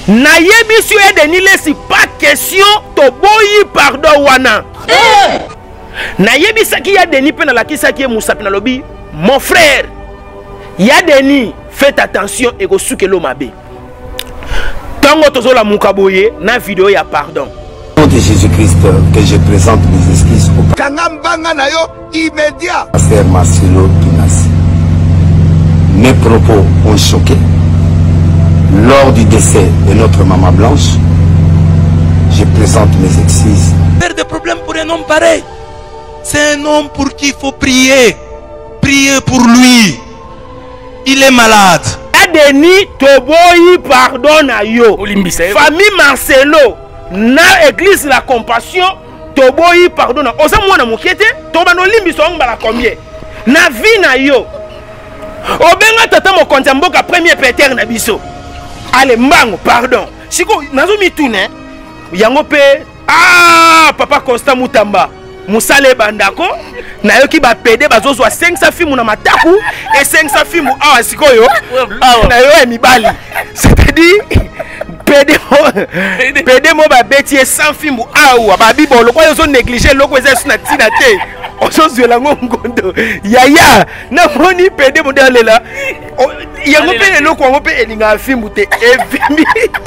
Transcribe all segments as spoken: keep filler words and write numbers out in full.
nayebi sur Denis lesi pas question to boyi pardon wana. Nayebi saki ya Denis pe na la kisaki Moussa pe na lobi mon frère. Ya Denis faites attention et go souke lo mabe. Tango tozo la mukaboye na vidéo ya pardon. Au nom de Jésus-Christ que je présente mes excuses au Kangambanga na yo immédiat. pasteur Marcelo Tunasi. Mes propos ont choqué. Lors du décès de notre maman Blanche, je présente mes excuses. Faire des problèmes pour un homme pareil. C'est un homme pour qui il faut prier. Prier pour lui. Il est malade. Denis toboyi pardon na yo. Famille Marcelo na église la compassion toboyi pardon na oza mwana mokete toba no limbiso ngba la combien na vie na yo. Obenga tata mo konta mboka premier péter na biso. Allez mbango pardon. Siko nazo mitune yango pe ah papa Constant Mutamba musale bandako na yo ki ba pede bazozo cinq cents films na mataku et cinq cents films awa sikoyo na yo emibali. C'est-à-dire pede mo pede mo ba betie cent films awa ba bibolo kwa yo zo négliger loko eza suna tina te ozo zwela ngondo yaya na moni pede mo dalela yango pe loko ngo pe elinga film te evimi.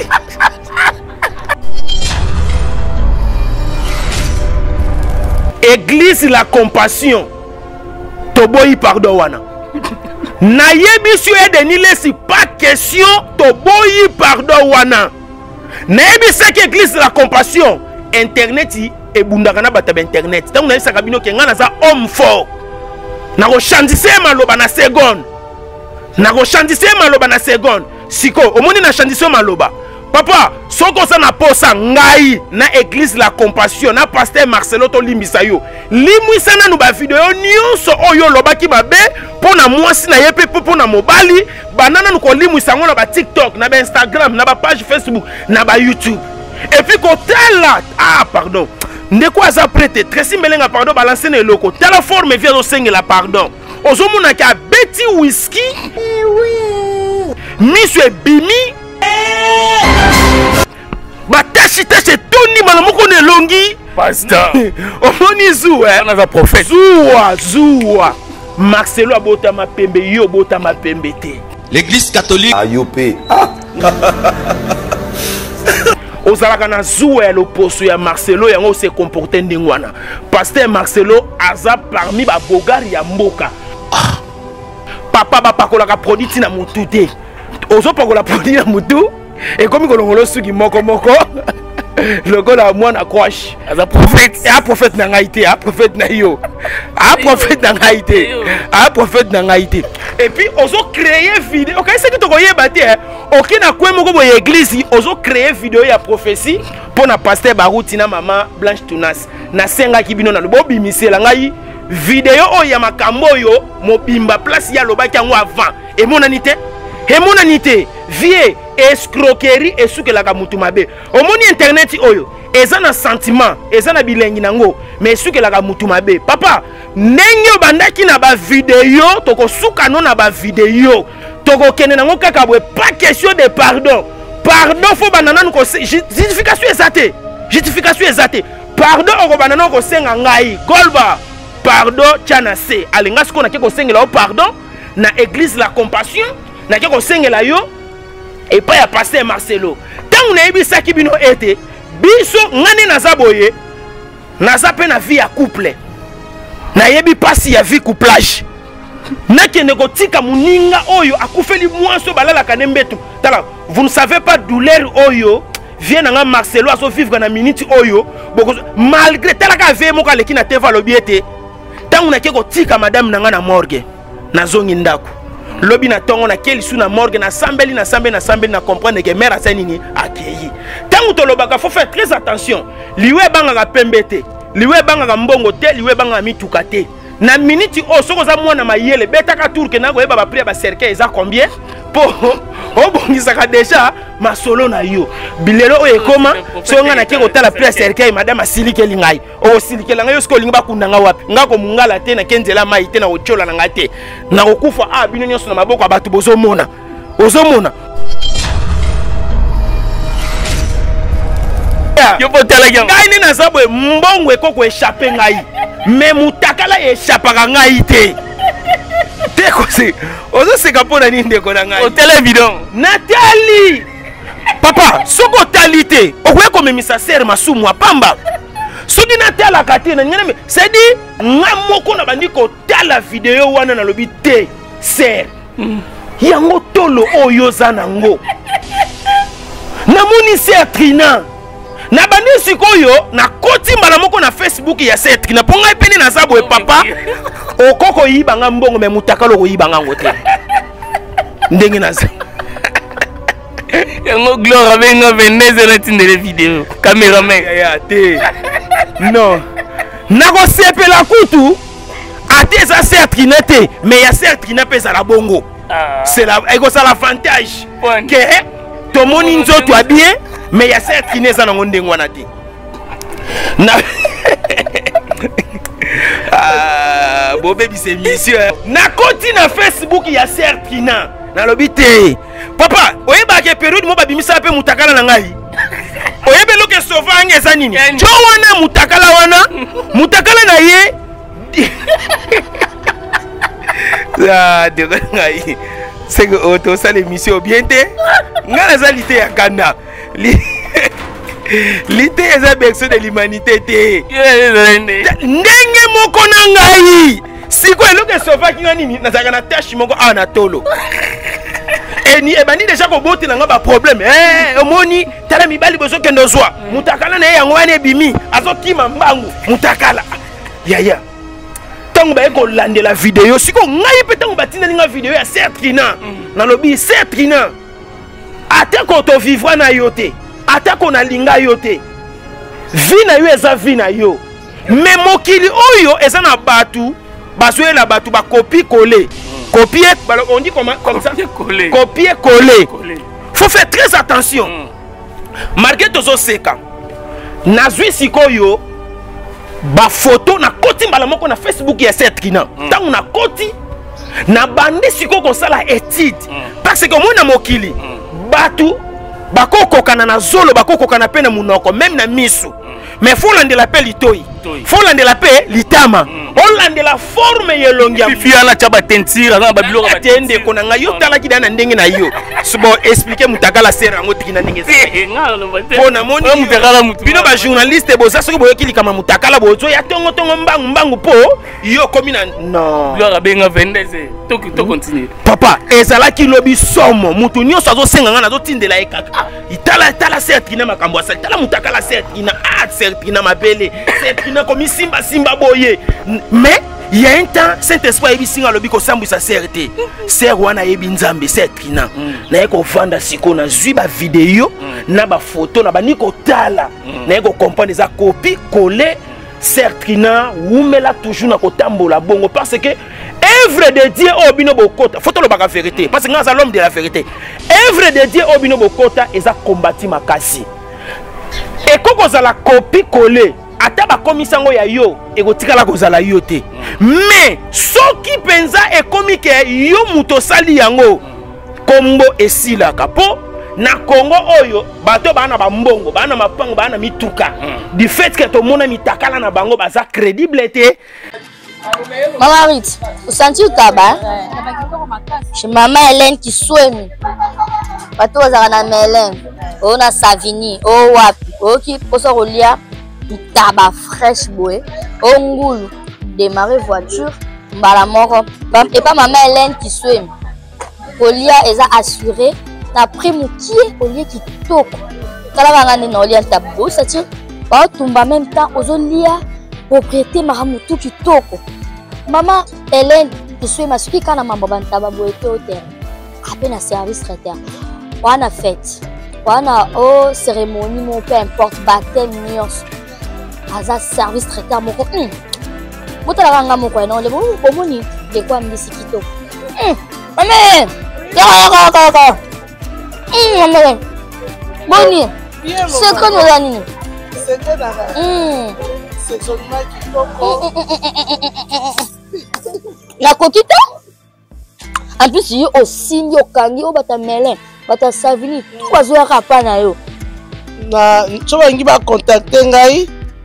Église la compassion toboyi pardon wana. Nayebi sur Denis lesi pas question toboyi pardon wana. Nayebi ça que église la compassion internet et bundaka na bata internet. Donc na yisa kabino ke ngana za homme fort. Na ko chandise maloba na seconde. Na ko chandise maloba na seconde. Siko omoni na chandise maloba. Papa, soko sa na posa ngai na église la compassion na pasteur Marcelo to limbisa yo. Limwisa na nuba video nyonso oyo lobaki mabe pona mwasi na yepe pona mobali banana nuko limwisa ngo na ba TikTok na ba Instagram na ba page Facebook na ba YouTube. Et puis ko tela ah pardon. Ndeko aza prêté Tracy Melenga pardon balancer na loko. Tela forme vient au senge la pardon. Ozomuna ka Betty Whisky. Eh oui. Monsieur Bimi Batashi tashi toni malamoko ne longi pasteur omoni zou eh on a prophète zoua zoua Marcelo abota ma pembe yo bota ma pembe te L'église catholique Ayopé. ozalaka na zoua ya loposo ya Marcelo yango se comporter ndingwana pasteur Marcelo aza parmi ba bogari ya mboka. Papa ba pakolaka produit na mutu te ozo pakola produit na mutu et comme kolongolo suki moko moko le gars la moi na croche as prophète et un prophète na ngaité un prophète na yo un prophète na ngaité un prophète na ngaité et puis ozo créer vidéo OK c'est que to koyeba te OK na kwe moko bo église ozo créer vidéo ya prophétie pour na pasteur Baruti na maman Blanche Tunas na senga kibino na lobo bimisela ngai vidéo o ya makambo yo mobimba place ya lobaki yango avant et monanité et monanité vie escroquerie et souke la mutu mabe omoni internet oyo eza na sentiment eza na bilengi nango mais souke la mutu mabe papa ndenge bandaki na ba vidéo toko suka no na ba vidéo toko kene nango kaka boye pas question de pardon pardon fo banana ko justification ezate justification ezate pardon oko banana ko senga ngai golba pardon tiana se alinga siko na ke ko sengela pardon na église la compassion na ke ko sengela yo et pas ya pasteur Marcelo. Tant na yebi saki bino ete biso ngani naza boye naza pe na vie ya couple. Na yebi pasi ya vie couplage. Na kende ko tika muninga oyo akufeli mwanso balala kanembetu. Tala, vous ne savez pas douleur oyo vient nga Marcelo aso vivre na minute oyo malgré tala ka ve mo ka leki na teva lobiete. Tant na ke ko tika madame nanga na morgue. Na zongi ndako. Lobi na tongo na keli su na morgue na sambeli na sambeli na sambeli na comprendre que mère asenini akeyi. Tango to lobaka faut faire très attention. Liwe banga ga pembete, liwe banga ga mbongo te, liwe banga mituka te. Na minute o soko za mwana mayele beta ka tour ke na go yeba ba prier ba cercueil za combien? Po o bongisa ka déjà masolo na yo. Bilelo o ekoma so nga na ke ko tala prier cercueil madame asilike lingai. O silike langa yo sko linga kunda nga wapi? Nga ko mungala te na kenzela mai te na ochola na ngate. Na okufa a bino nyonso na maboko abatu bozo mona. Ozo mona. yaya yo potala yango ngai ni nazabo mbongo ekoko échapper ngai mais mutakala échappaka ngai te te ko se ozo seka pona ni ndeko na ngai hôtel évident Nathalie papa soko talité okoye komemisa sere masumu apamba soki natalaka te na ngene c'est dit nga moko na bandi kotala video wana na lobi te sere yango tolo oyo za nango namoni sere Trina na bandi sikoyo na koti mbala moko na Facebook ya sere Trina po ngai pene naza boye papa okoko yibanga mbongo me mutakalo ko yibanga ngo te ndenge naza yango gloire abenga vingt-deux na tindele video cameraman ya te non nakosepela kutu ate eza sere Trina te mais ya sere Trina pe ezala bongo c'est la ekosala avantage ke tomoni nzoto a bien mais ya sere Trina eza nango ndenge wana te na ah bobebisa émission nakoti na Facebook ya sere Trina nalobi te papa oyebaka période mo babimisa mpe mutakala na ngai oyebeloke sova ange eza nini jo wana mutakala wana mutakala na ye ah deko ngai c'est que auto ça l'émission bien te nga naza lité ya kanda lité eza berceau de l'humanité te ndenge moko na ngai siko eloke sova kinga nini nazaka na tâche moko a na tolo et ni ebandi déjà ko bote na nga ba problème eh omoni tala mibali bozo kendo zwa mutakala na yango wana ebimi azokima mbangu mutakala yaya tango ba eko lande la vidéo siko ngai pe tango batina ninga vidéo ya sere Trina na lobi sere Trina atako to vivre na yote atako na linga yote vi na yo eza vi na yo mais mokili oyo eza na batu basoye la batu ba copie coller copier on dit comment comme ça coller copier coller faut faire très attention malgré tozo seka nazwi sikoyo ba photo na koti mbala moko na Facebook ya sere Trina tango na koti na bande siko ko sala étude parce que moi na mokili batu bakokokana na zolo bakokokana pe na munoko même na misu mais faut landela pe litoi faut landela pe litama on landela forme yelongia fifi ala chaba tentira na babilo ba tende kona nga yo tala kidana ndenge na yo subo expliquer mutakala sere ngo tikina ndenge se ngalo bate pona moni mutakala mutu bino ba journaliste boza soki boyekili kama mutakala bozo ya tongo tongo mbangu mbangu po yo komi na non gloire abenga vingt-deux to to continue papa ezala ki lobi somo mutu nyonso azo senga nga na zo tindela ekaka itala tala sere Trina makambo asali tala mutakala sere Trina ah sere Trina mabele sere Trina komi simba simba boye mais il y a un temps cet espoir ebi singa lobi ko sambisa sere te sere wana yebi nzambe sere Trina na eko vanda siko na zwi ba vidéo na ba photo na ba niko tala na eko comprendre za copie coller sere Trina wumela toujours na kotambola bongo parce que œuvre de Dieu obino bokota photo lo baka vérité parce que nga l'homme de la vérité œuvre de Dieu obino bokota eza combattre makasi et koko za la copie coller ata bakomisa ngo ya yo ekotikala kozala yo te mais soki penza ekomi ke yo muto sali yango kombo esilaka po na Congo oyo bato bana ba mbongo bana mapango bana mituka du fait que to mona mitakala na bango baza crédible te. Maman Rit, vous sentez le tabac? Chez maman Hélène qui soigne. Bato bazana na Hélène, on a Savini, oh wapi, oh qui pose au lia tabac fraîche boé, oh ngoulou, démarrer voiture, mbala moko, et pas maman Hélène qui soigne. Olia eza assuré, na prix moukié, olia qui toque. Kala bangane na olia tabou, ça tire, ba tumba même temps, ozo lia propriété maramutu qui toque. Maman Hélène qui soigne ma suki kana mambo bantaba boé au terre. Appelle un service traiteur. On a fête. On a oh cérémonie, mon peu importe, baptême, nyos. Aza service traiteur moko. Hum. Bota la ranga moko non le bon bomoni de quoi me sikito. Hum. Maman. Ya ya ya ya. Hum maman. Boni. C'est quoi nous là ni? C'était là. Hum. C'est seulement qui toko. La coquita? En plus yo aussi yo kangi o bata melin, bata savini, kwa zo ya kapana yo. na so bangi ba contacter ngai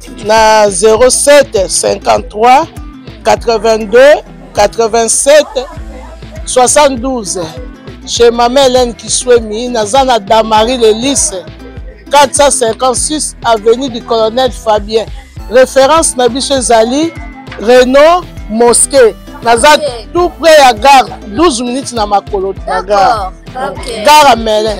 na zéro sept cinquante-trois quatre-vingt-deux quatre-vingt-sept soixante-douze chez Maman Hélène Kiswemi naza na Damari le lycée quatre cent cinquante-six avenue du Colonel Fabien. Référence na biso ezali Renault Mosquée. Naza okay. Tout près à gare douze minutes na makolo na gare. Okay. Gare à Melun.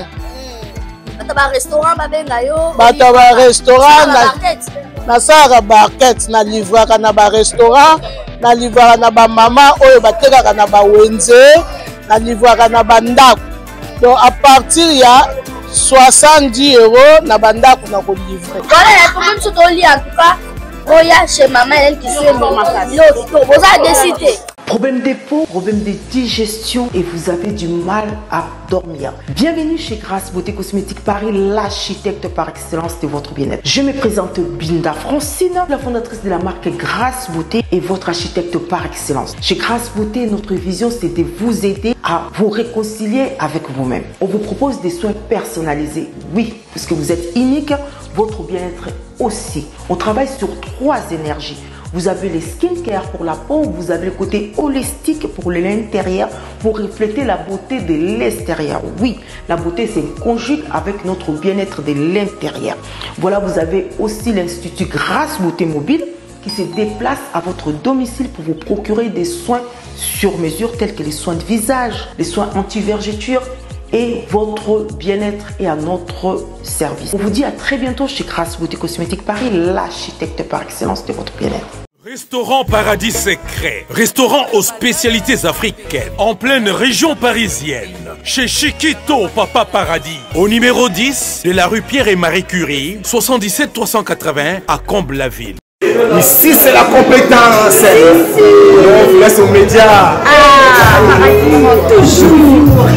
Bata ba restaurant ba benga yo. Bata ba restaurant na na sara barquette na livraka na ba restaurant na livraka na ba mama oyo batekaka na ba wenze na livraka na ba ndako. Donc à partir ya soixante-dix euros na ba ndako na ko livrer. Voilà la commune sur ton lit en tout cas. Oya chez Maman Hélène Kiswemi dans ma place. Vous avez décidé. Problème de peau, problème de digestion et vous avez du mal à dormir. Bienvenue chez Grâce Beauté Cosmétique Paris, l'architecte par excellence de votre bien-être. Je me présente Binda Francine, la fondatrice de la marque Grâce Beauté et votre architecte par excellence. Chez Grâce Beauté, notre vision c'est de vous aider à vous réconcilier avec vous-même. On vous propose des soins personnalisés, oui, parce que vous êtes unique, votre bien-être aussi. On travaille sur trois énergies. Vous avez les skincare pour la peau, vous avez le côté holistique pour l'intérieur, pour refléter la beauté de l'extérieur. Oui, la beauté c'est conjugue avec notre bien-être de l'intérieur. Voilà, vous avez aussi l'Institut Grâce Beauté Mobile qui se déplace à votre domicile pour vous procurer des soins sur mesure tels que les soins de visage, les soins anti-vergeture et votre bien-être est à notre service. On vous dit à très bientôt chez Grâce Beauté Cosmétique Paris, l'architecte par excellence de votre bien-être. Restaurant Paradis Secret, restaurant aux spécialités africaines, en pleine région parisienne, chez Chiquito Papa Paradis, au numéro dix de la rue Pierre et Marie Curie, soixante-dix-sept trois cent quatre-vingts à Comble-la-Ville. Ici c'est la compétence. On vous laisse aux médias. Ah, toujours.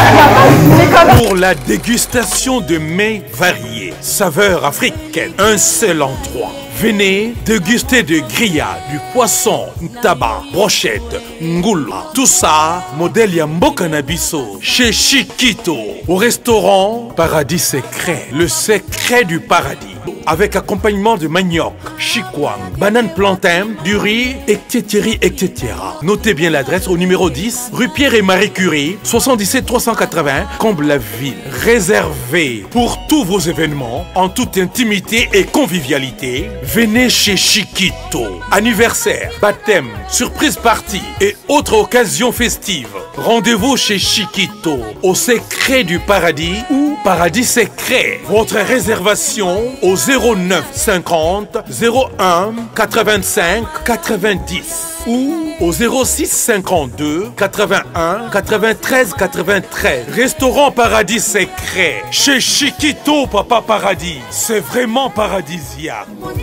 Pour la dégustation de mets variés, saveurs africaines, un seul endroit. Venez déguster de grillades, du poisson, tabac, brochette, ngoula. Tout ça, modèle Yamboka Nabiso, chez Chiquito, au restaurant Paradis Secret, le secret du paradis. Avec accompagnement de manioc, chikwang, banane plantain, du riz, et cetera et cetera. Notez bien l'adresse au numéro dix, rue Pierre et Marie Curie, soixante-dix-sept trois cent quatre-vingts, Comble-la-Ville. Réservé pour tous vos événements, en toute intimité et convivialité. Venez chez Chiquito. Anniversaire, baptême, surprise party et autres occasions festives. Rendez-vous chez Chiquito, au secret du paradis ou Paradis Secret. Votre réservation au zéro neuf cinquante zéro un quatre-vingt-cinq quatre-vingt-dix ou au zéro six cinquante-deux quatre-vingt-un quatre-vingt-treize quatre-vingt-treize. Restaurant Paradis Secret chez Chiquito Papa Paradis. C'est vraiment paradisiaque.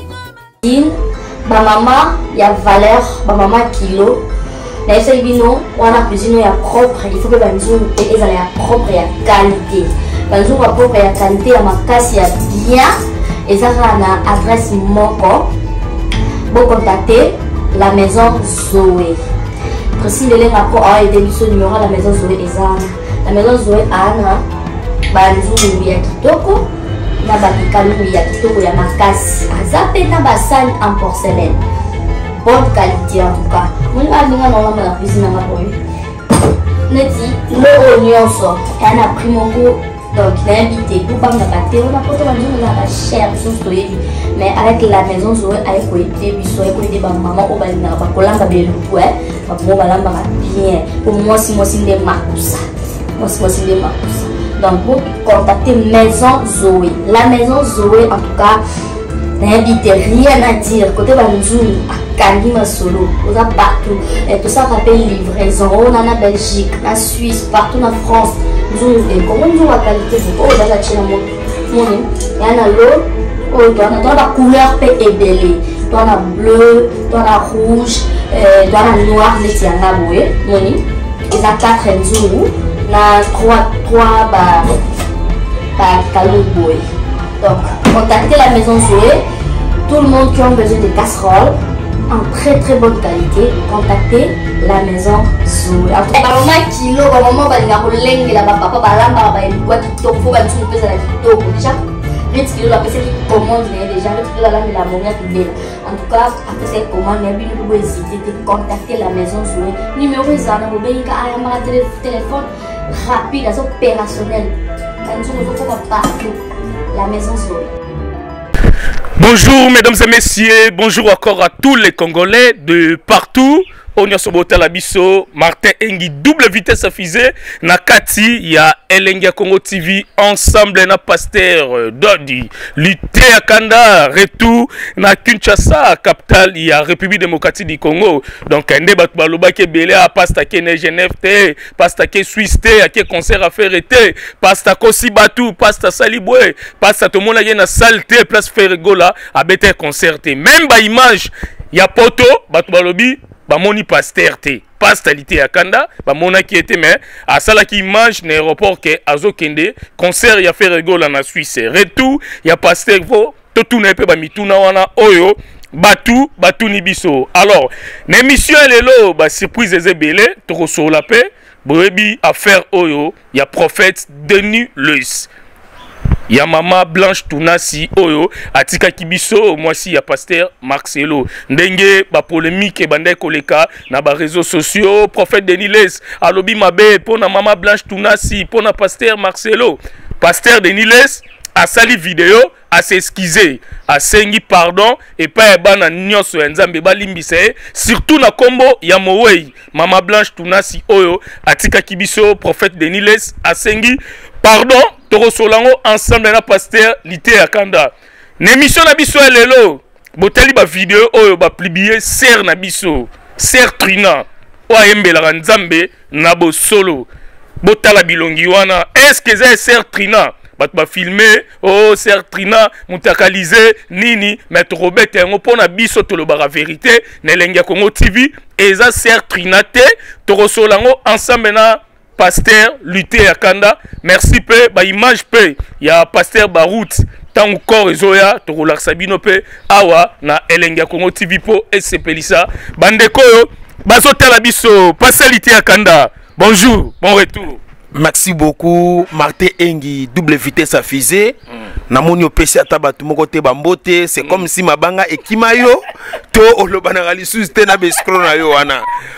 Ma maman, il y a valeur, ma maman kilo. Mais c'est bino, on a cuisine ya propre, il faut que banzou et ça ya propre ya qualité. Banzou ya propre ya qualité ya makasi ya bien et ça na adresse moko. Bon contacter la maison Zoé. Précis les rapports a été mis numéro la maison Zoé et ça. La maison Zoé ana banzou ya kitoko. Na bakikalu ya kitoko ya makasi azape na basani en porcelaine bonne qualité en tout cas mon alinga na mama la cuisine na boy neti le oignon so et na primongo donc l'invité tout pas na baté on a porté la journée la cher sous soyez mais avec la maison Zoé avec ko été biso ko été ba maman o ba na ba kolanga be lupu eh ba mo ba lamba bien pour moi si moi si ndé makusa moi si moi si ndé makusa. Donc, vous contactez Maison Zoé. La Maison Zoé, en tout cas, n'invitez rien à dire. Côté Banzou, à Kalima Solo, vous avez partout. Et tout ça s'appelle livraison. On en a Belgique, en Suisse, partout en France. Et comment vous avez la qualité, c'est quoi? Vous avez la chine. Il y en a l'eau, il y a la couleur est belle. Il y en a bleu, il y en a rouge, il y en a noir, il y en a boué. Il y a quatre enzous. Na trois trois bah bah boy. Donc contactez la maison Zoé. Tout le monde qui a besoin de casseroles en très très bonne qualité, contactez la maison Zoé. Maman kilo, maman va venir au lengue là, papa va lamba va une boîte kitoko, faut va nous faire la kitoko déjà. neti kilo apesaki commande na ye déjà neti kilo alandela monia kibela en tout cas apesaki commande na ye bino mpe bohésité te contacter la maison Zoé numéro ezala na bobengika ayambaka téléphone rapide aza opérationnel kanzongo ezokoma partout la maison Zoé. Bonjour mesdames et messieurs, bonjour encore à tous les Congolais de partout. On y a soboté la biso, Martin Engi, double vitesse à fusée. Nakati, il y a Elengia Congo T V, ensemble, na pasteur Dodi, Lutte à Kanda, retour, na Kinshasa, capitale, il y a République démocratique du Congo. Donc, un débat baloba qui est belé à pasta qui est Genève, pasta qui est Suisse, à qui concert à faire été, pasta Kosi Batou, pasta Saliboué, pasta tout le monde a na saleté, place Ferregola, à bête concerté. Même ba image, il y a poto, batu balobi, ba moni pasteur te pastalité à Kanda ba mona qui était mais à sala qui mange l'aéroport que azo kende concert ya fait rigolo na Suisse retour ya pasteur vo to tout ne pe ba mituna wana oyo batu batu ni biso. Alors l'émission lelo ba surprise ezebele to so la paix boebi affaire oyo ya prophète Denis Lewis. Ya mama Blanche Tunasi oyo atika kibiso moi si ya pasteur Marcelo ndenge ba polémique bande koleka na ba réseaux sociaux prophète Denis Lewis alobi mabe pona mama Blanche Tunasi pona pasteur Marcelo pasteur Denis Lewis a sali vidéo a s'excuser a sengi pardon et pas bana nyoso nzambe balimbise surtout na kombo ya mowei mama Blanche Tunasi oyo atika kibiso prophète Denis Lewis a sengi pardon toro solango ensemble na pasteur Lité à Kanda l'émission na biso lelo botali ba vidéo oyo ba publier ser na biso ser Trina o ayembela nzambe na bo solo botala bilongi wana est-ce que c'est ser Trina bat ba filmer oh ser Trina mutakalize nini maître Robert yango pona biso tolo ba vérité na Elengia Congo T V eza ser Trina te toro solango ensemble na pasteur Lutte à Kanda merci peu ba image peu ya pasteur Barout tant corps ezoya to rolar sabino pe awa na Elengia Congo T V po esepelisa bandeko yo bazotala biso pasteur Lutte à Kanda bonjour bon retour. Merci beaucoup Martin Engi double vitesse à fusée na moni opesi ata batu moko te bambote c'est comme si mabanga ekimayo to olobana lisusu te na beskro na yo wana.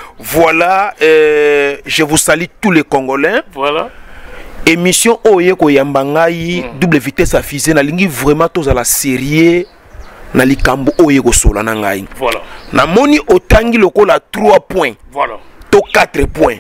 Voilà, euh, je vous salue tous les Congolais. Voilà. Émission Oye Koyambangai, mm. double vitesse à fusée, na lingi vraiment tous à la série, na likambo Oye Kosola nangai. Voilà. Na moni otangi loko la trois points. Voilà. To quatre points.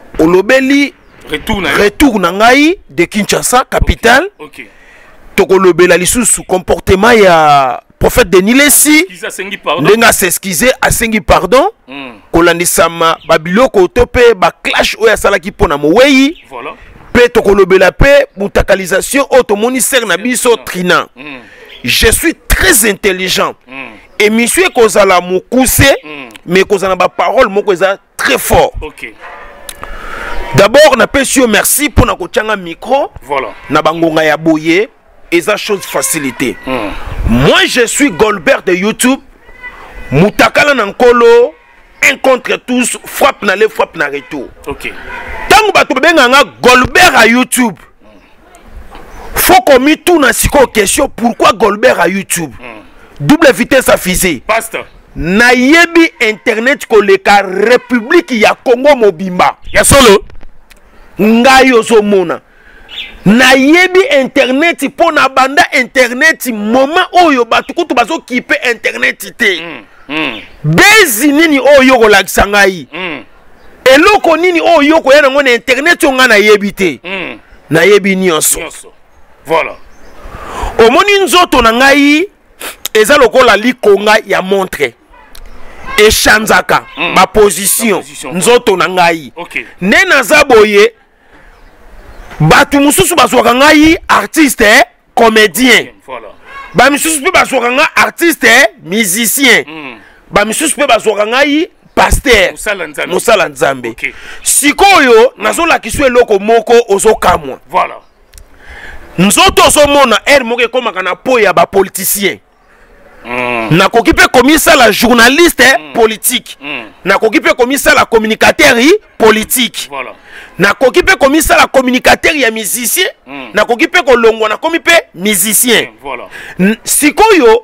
Olobeli retour na retour nangai de Kinshasa, capitale. Ok. okay. Toko lobela lisusu comportement ya prophète Denis Lewis. Lenga s'excuser a sengi pardon. Mm. Kolandisama babiloko tope ba clash oya sala ki pona mowei. Voilà. Pe tokolobela pe mutakalisation automoni ser na biso Trina. Mm. Je suis très intelligent. Mm. Et monsieur kozala mukuse mm. mais kozana ba parole moko eza très fort. OK. D'abord na pesio merci pour na kochanga micro. Voilà. Na bangonga ya boye eza chose facilité. Mm. Moi je suis Goldberg de YouTube. Mutakala nankolo un contre tous, frappe na le frappe na retour. OK. Tango bato benganga Goldberg à YouTube. Faut qu'on mette tout na siko question pourquoi Goldberg à YouTube. Mm. Double vitesse à fusée. Pasteur. Na yebi internet koleka République ya Congo mobimba. Ya solo. Ngayo zomona. Na yebi internet po na banda internet moment oyo batu kutu bazo kipe internet te. Mm. Mm. Bezi nini oyo ko laksangai. Mm. Eloko nini oyo ko yana ngona internet nga na yebi te. Mm. Na yebi nyonso. Nyonso. Voilà. Omoni nzoto na ngai eza lokola likonga ya montre. Echanzaka mm. ma position, position nzoto na ngai. Okay. Ne naza boye batu mususu bazwaka ngai artiste comédien. Voilà. Ba misusu pe bazwaka ngai artiste musicien. Mm. Ba misusu pe bazwaka ngai pasteur. Musala Nzambe. Okay. Sikoyo mm. nazola kiswe loko moko ozokamwa. Voilà. Nzoto somona er moke komaka na po ya ba politicien. mm. nakoki mpe komisala journaliste mm. politique mm. nakoki mpe komisala communicateur politique voilà. nakoki mpe komisala communicateur ya musicien mm. nakoki mpe kolongwa nakomi mpe musicien mm. voilà. sikoyo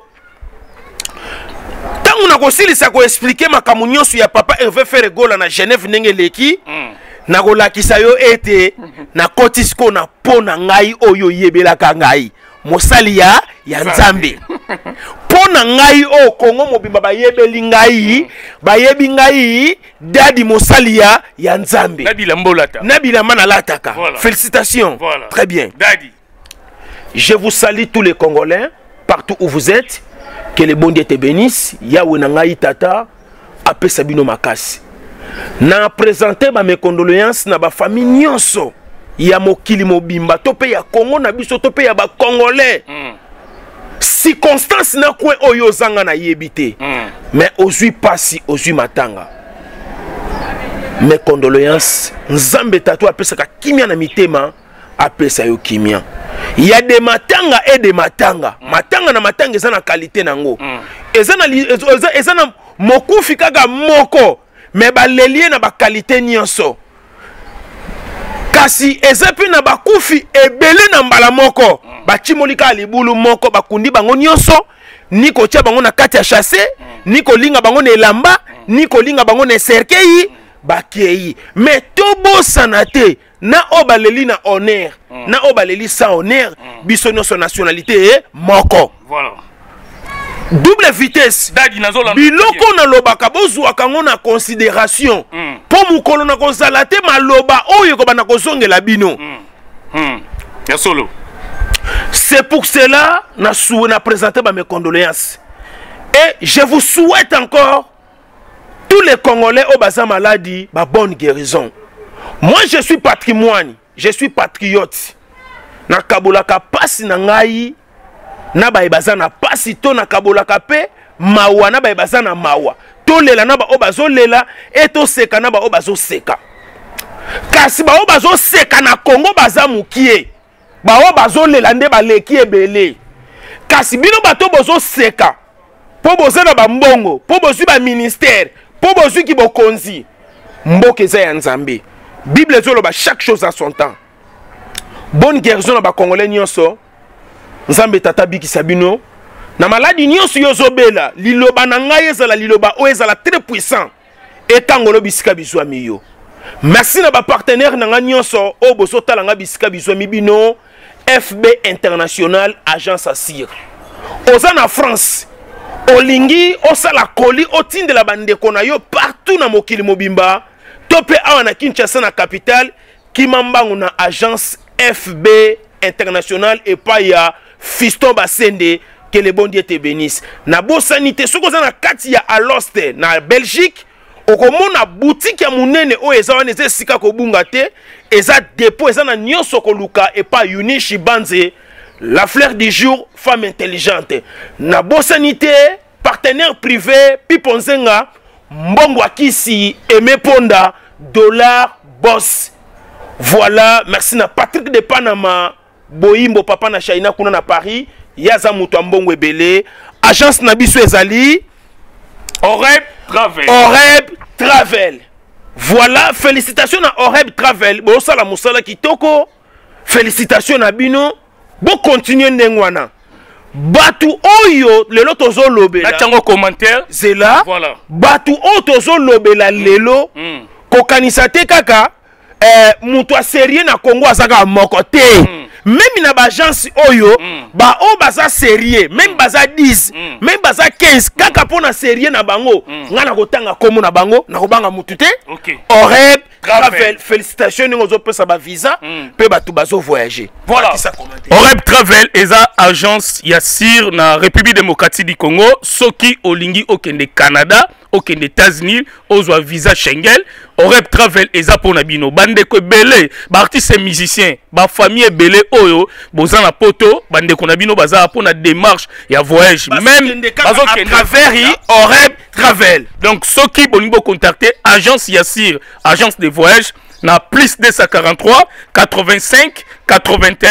ntango nakosilisa koexplike makambo nyonso ya papa Hervé Feregola na Genève ndenge eleki mm. nakolakisa yo ete nakoti sikoyo na mpo na ngai oyo yebelaka ngai mosali ya ya nzambe mpo na ngai oyo kongo mobimba bayebeli ngai bayebi ngai dadi mosali ya ya nzambe nabilamba nalataka voilà. Félicitations voilà. Très bien Daddy. Je vous salue tous les Congolais partout où vous êtes. Que le bon Dieu te bénisse. Yahweh na ngai tata apesa bino makasi. Na présenter ba mes condoléances na ba famille nyonso ya mokili mobimba to pe ya Congo na biso to pe ya ba Congolais. Mm. Circonstance na kwe oyo zanga na yebite. Mm. Mais ozui pasi ozui matanga. Mes condoléances nzambe tatu apesa ka kimia na mitema apesa yo kimia. Il y a des matanga et des matanga. Mm. Matanga na matanga eza na qualité nango. Mm. Eza na eza, eza na mokufi kaka moko mais ba lelie na ba qualité nyonso. Kasi eza pe na ba kufi ebele na mbala moko. Mm. Ba chimolika libulu moko bakundi bango nyonso ni ko tia bango na kati ya chasse, mm. ni ko linga bango na elamba, mm. ni ko linga bango na cercueil, mm. bakei. Mais tobo sanate na obaleli na honneur mm. na obaleli sans honneur mm. biso nyonso nationalité e moko voilà. Double vitesse biloko na lobaka bozwaka ngo na considération mm. po mukolo na kozala te maloba oyo ko bana kozongela bino mm. mm. ya solo. C'est pour cela na sou na présenter ba mes condoléances et je vous souhaite encore tous les Congolais au baza maladie ba bonne guérison. Moi je suis patrimoine, je suis patriote. Na kabolaka pasi na ngai na ba ebaza na pasi to na kabolaka pe mawa na ba ebaza na mawa. To lela na ba obazo lela et to seka na ba obazo seka. Kasi ba obazo seka na Congo baza mukie. Ba obazo lela nde ba leki ebele. Kasi bino bato bozo seka. Po bozo na ba mbongo, po bozo ba ministère, po bozo ki bokonzi. Mboke za ya Nzambe. Bible zoloba chaque chose à son temps. Bonne guérison na ba Congolais nyonso. Nzambe tata biki sabino. Na maladi nyonso yozobela, liloba na ngai ezala liloba o ezala très puissant. Et tangolo bisika bizwa miyo. Merci na ba partenaire na nga nyonso o boso tala nga bisika bizwa mibino. F B International Agence Assir. Oza na France. Olingi osala koli otindela bandeko na yo partout na mokili mobimba. Topé awa na Kinshasa na capitale Kimambangu na agence F B International et pas ya Fiston Basende. Que le bon Dieu te bénisse. Na bo sanité soko za na kati ya Aloste na Belgique okomona boutique ya munene o eza wana eza sika ko bunga te eza dépôt eza na nyonso ko luka et pas Unishi Banze la fleur du jour femme intelligente. Na bo sanité partenaire privé Piponzenga Mbongo Akisi Aimé Ponda Dollar Boss. Voilà, merci na Patrick de Panama Boimbo papa na China kuna na Paris Yaza Mutu Mbongo Ebele agence Nabiso Ezali Oreb Travel. Oreb Travel. Voilà, félicitations à Oreb Travel. Bon sala musala kitoko. Félicitations à Bino. Bon continuer ndengwana. Batu oyo lelo tozo lobela. Na chango commentaire. C'est là. Voilà. Batu oyo tozo lobela lelo. Mm. Kokanisa te kaka eh mutu sérieux na Congo azaka moko te. Mm. Même na ba agence oyo mm. ba o baza sérieux, même baza dix, mm. même baza quinze kaka pona sérieux na bango. Mm. Ngana kotanga komo na bango na kobanga mutu te. Okay. Oreb Travel. Félicitations ngozo pesa ba visa mm. pe batu bazo voyager. Voilà. Oreb Travel eza agence Yassir na République démocratique du Congo, soki olingi okende Canada, okende États-Unis, ozwa visa Schengen. Oreb Travel eza pona bino bande ko belé, ba artiste musicien, ba famille belé oyo, boza na poto, bande ko na bino baza pona démarche ya voyage. Bas même bazo kende travers Oreb Travel. Donc soki bolingo contacter agence Yassir, agence de voyage na plus deux cent quarante-trois quatre-vingt-cinq quatre-vingt-un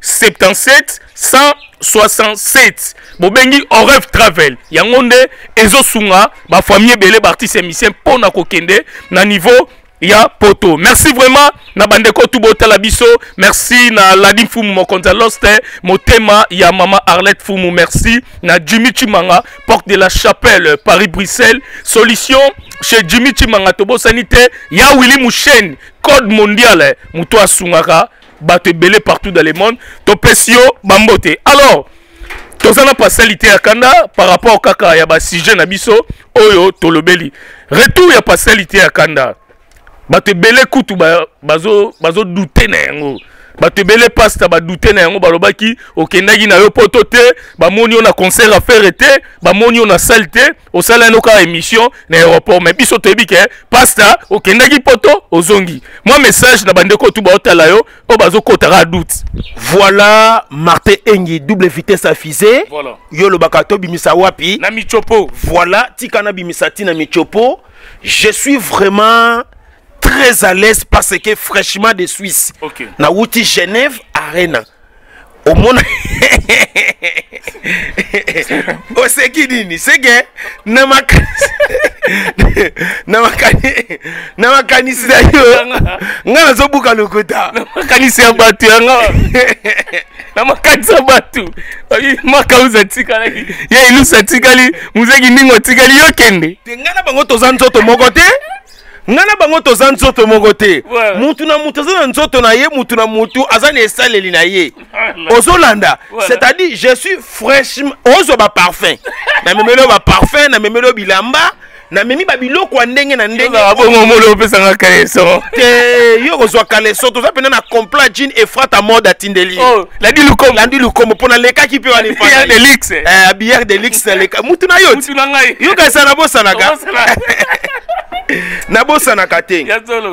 soixante-dix-sept cent soixante-sept. Bobengi Oref Travel. Yangonde ezo sunga ba famille belé artiste émission pona kokende na niveau ya poto. Merci vraiment na bandeko tubota la biso. Merci na Ladin Fumu Mokonza Lost motema ya mama Arlette Fumu. Merci na Jimmy Chimanga porte de la Chapelle Paris Bruxelles. Solution chez Jimmy Chimanga tobo sanité ya Willy Mouchen code mondial muto asungaka bato belé partout dans le monde. Topesio bambote. Alors tozana pasalité ya kanda par rapport au kaka ya ba sujet na biso oyo tolobeli. Retour ya pasalité ya kanda. Bato belé kutu ba bazo bazo douter na yango. Bato belé pasta ba douter na yango balobaki okendaki na yo poto te, ba moni on a concert à faire été, ba moni on a salte, au sala no ka émission na aéroport mais biso toyebi ke pasta okendaki poto ozongi. Moi message na bandeko tu ba otala yo o bazo kotara doute. Voilà Martin Engi double vitesse à fusée. Voilà. Yo lo bakato bimisa wapi na michopo. Voilà tikana bimisati na michopo. Je suis vraiment très à l'aise parce que fraîchement de Suisse. Okay. Na wuti Genève Arena. Au monde. O c'est qui nini? C'est que na makanisi na makanisi na makanisi da yo. Ngana zo buka lokuta. Na makanisi ya batu yanga. Na makanisi ya batu. Ayi makauza tikali. Ye ilusa tikali, muzeki ningo tikali yo kende. Ngana bango tozanzo to mokote. Ngana bango toza nzoto moko te. Mutu na mutu aza nzoto na ye, mutu na mutu aza na esaleli na ye. Ozolanda, c'est-à-dire je suis fraîchement ozo ba parfum. Na memelo ba parfum, na memelo bilamba, na memi ba biloko ndenge na ndenge. Na bongo molo pesa nga kaleso. Te yo kozwa kaleso, toza pena na complet jean et frata mode atindeli. Oh, la di lukomo, la di lukomo pona leka ki pe wali fa. Bière de luxe. Eh, bière de luxe leka. Mutu na yo. Mutu na ngai. Yo ka sana bosa naka. Na bosa na kate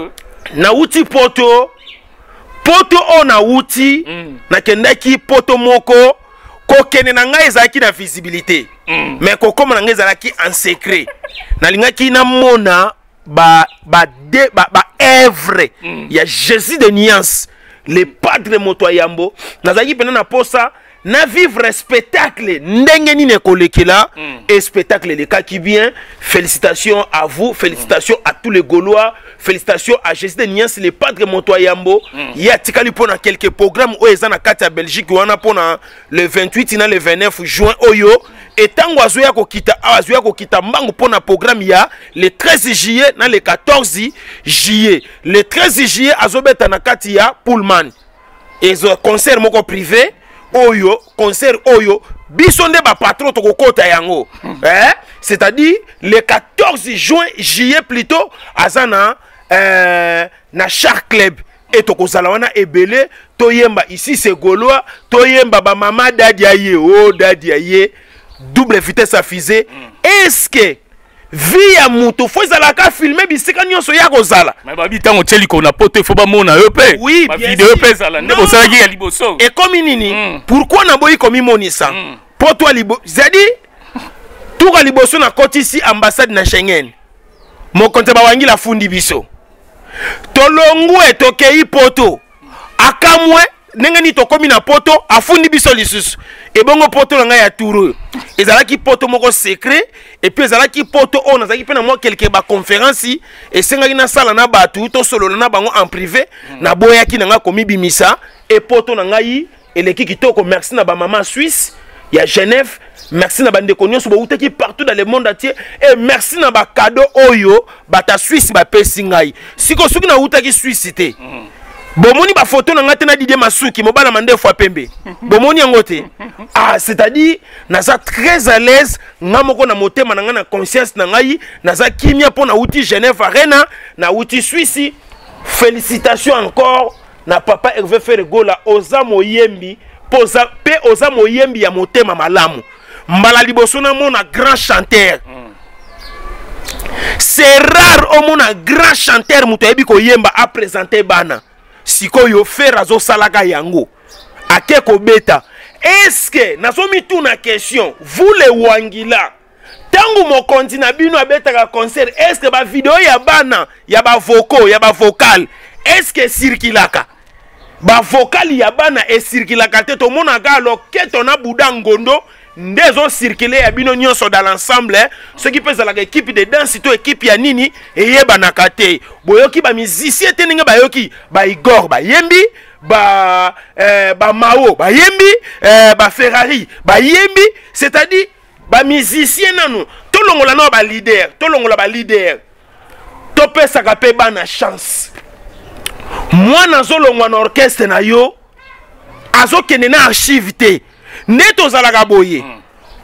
na uti poto poto o na uti mm. na kendaki poto moko kokene na ngai ezalaki na visibilité mm. mais kokoma na ngai ezalaki en secret na lingaki na mona ba ba de ba, ba œuvre mm. ya Jésus de Nuance le padre moto yambo nazaki pena na posa na vivre spectacle ndenge nini kolekela mm. et spectacle le cas qui bien. Félicitations à vous, félicitations mm. à tous les Gaulois, félicitations à Jésus de Nuance le padre Montoya Yambo. Mm. Il y a tikali pona quelques programmes où ils en a quatre à Belgique wana pona le vingt-huit na le vingt-neuf juin oyo et tango azoya ko kita azoya ko kita mbango pona programme ya le treize juillet na le quatorze juillet. Le treize juillet azobeta na kati ya Pullman. Et ce concert moko privé oyo concert oyo bisonde ba patron to kokota yango eh c'est-à-dire le quatorze juin juillet plutôt azana euh, na Shark Club et to kozala wana ebele to yemba ici c'est Gaulois to yemba ba mama dadia ye oh dadia ye double vitesse à fusée mm. Est-ce que via muto faut zalaka filmer bisika nyonso ya kozala mais ba bitango teli ko na pote faut ba mona yo pe oui ba vidéo pe zala ndeko salaki ya liboso et comme nini mm. pourquoi na boyi komi monisa mm. poto libo zadi tout ka liboso na koti ici ambassade na Schengen mo konte ba wangi la fundi biso tolongwe tokei poto akamwe ndenge ni tokomi na poto afundi biso lisusu et bongo poto nga ya touro ezalaki poto moko secret et puis ezalaki poto on azaki pena moi quelque ba conférence et sengaki na sala na batu to solo na bango en privé mm. na boyaki nga komi bimisa et poto ngai eleki kitoko. Merci na ba maman Suisse ya Genève, merci na bande nyonso bautaki partout dans le monde entier et merci na ba cadeau oyo bata Suisse ba pesi ngai siko suki na utaki Suisse te mm. Bomoni ba photo na ngate na Didier Masuki mobala mande fois pembe bomoni yangote ah c'est-à-dire naza très à l'aise ngamoko na motema na ngana conscience na ngai naza kimia pona uti Genève Arena na uti Suisse. Félicitations encore na papa Hervé Ferregola oza moyembi poza pe oza moyembi ya motema malamu mbala liboso na mona grand chanteur mm. C'est rare au mona grand chanteur muto yebi ko yemba a présenter bana sikoyo fera zo salaka yango akeko beta. Est-ce que nasomi tout na question vous les wangila tangu mokonzi na bino abeta ka concert est-ce que ba vidéo ya bana ya ba vocaux ya ba vocal est-ce que circulaka ba vocal ya bana e circulaka te to mona ga loketo na buda ngondo ndezo circuler ya bino nyonso dans l'ensemble ce qui pèse la équipe de danse to équipe ya nini eyebanaka te boyoki ba musicien te ninga bayoki ba Igor ba yembi ba euh, ba Mao ba yembi euh, ba Ferrari ba yembi c'est-à-dire ba musicien nanu to longola na ba leader to longola ba leader to pesa ka pe bana chance moi nazolongwa na orchestre na yo azokende na archive te neto zalaka boye mm.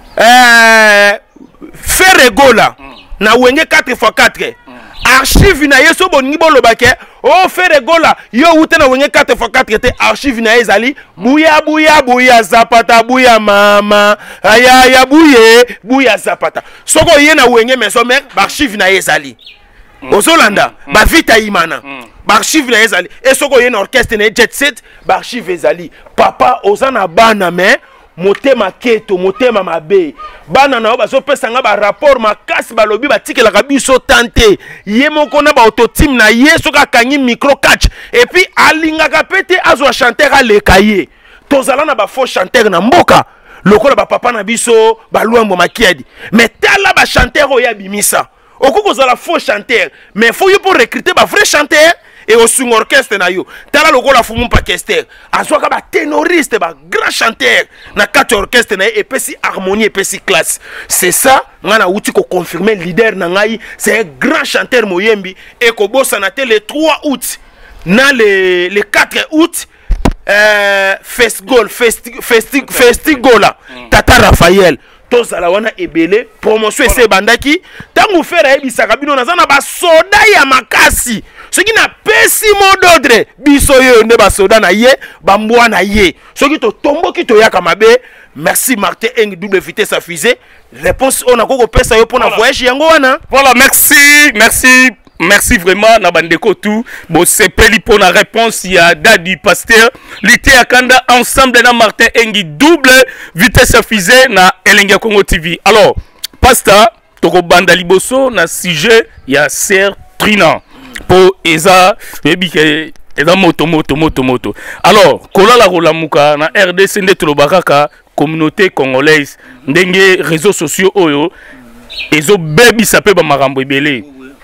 euh, Ferregola mm. na wenge quatre fois quatre mm. archive na yeso boningi bolobake oh Ferregola yo ute na wenge quatre fois quatre te archive na ezali buya buya buya zapata buya mama aya ya buye buya zapata soko ye na wenge meso mer archive na ezali mm. ozolanda mm. ba vita imana mm. archive na ezali et soko ye na orchestre na jet set archive ezali papa ozana bana me motema keto motema mabe bana na bazo pesa nga ba rapport makasi balobi batikelaka biso tante ye moko na ba autotime na ye soka kangi micro catch et puis alingaka pete azwa chanteur aleka ye tozala na ba faux chanteur na mboka lokola ba papa na biso ba luambo makiadi mais tala ba chanteur oya bimisa okoko zala faux chanteur mais faut yo pour recruter ba vrai chanteur et au son orchestre na yo tala lokola fumu pa orchestre azwaka ba ténoriste ba grand chanteur na quatre orchestre na et pesi harmonie et pesi classe c'est ça ngana uti ko confirmer leader na ngai c'est un grand chanteur moyembi et ko bossa na le trois août na le le quatre août euh festival festival festival Tata Raphaël tozala wana ebele promotion ese bandaki tangu fera ebisaka bino nazana ba soda ya makasi soki na pesi mododre biso yo nde ba soda na ye ba mbwa na ye soki to tomboki to yaka mabe merci Martin Eng double vitesse à fusée réponse on a koko pesa yo pona voyage yango wana voilà merci merci merci vraiment na bandeko tout bon c'est peli pour la réponse il y a Dadi Pasteur l'été à Kanda ensemble na Martin Engi double vitesse fusée na Elenga Congo T V alors Pasteur toko banda liboso na sujet il y a Ser Trina pour Eza baby ke Eza moto moto moto moto alors kola la rola muka na R D C nde tolobaka communauté congolaise ndenge réseaux sociaux oyo ezo baby sape ba marambo ebele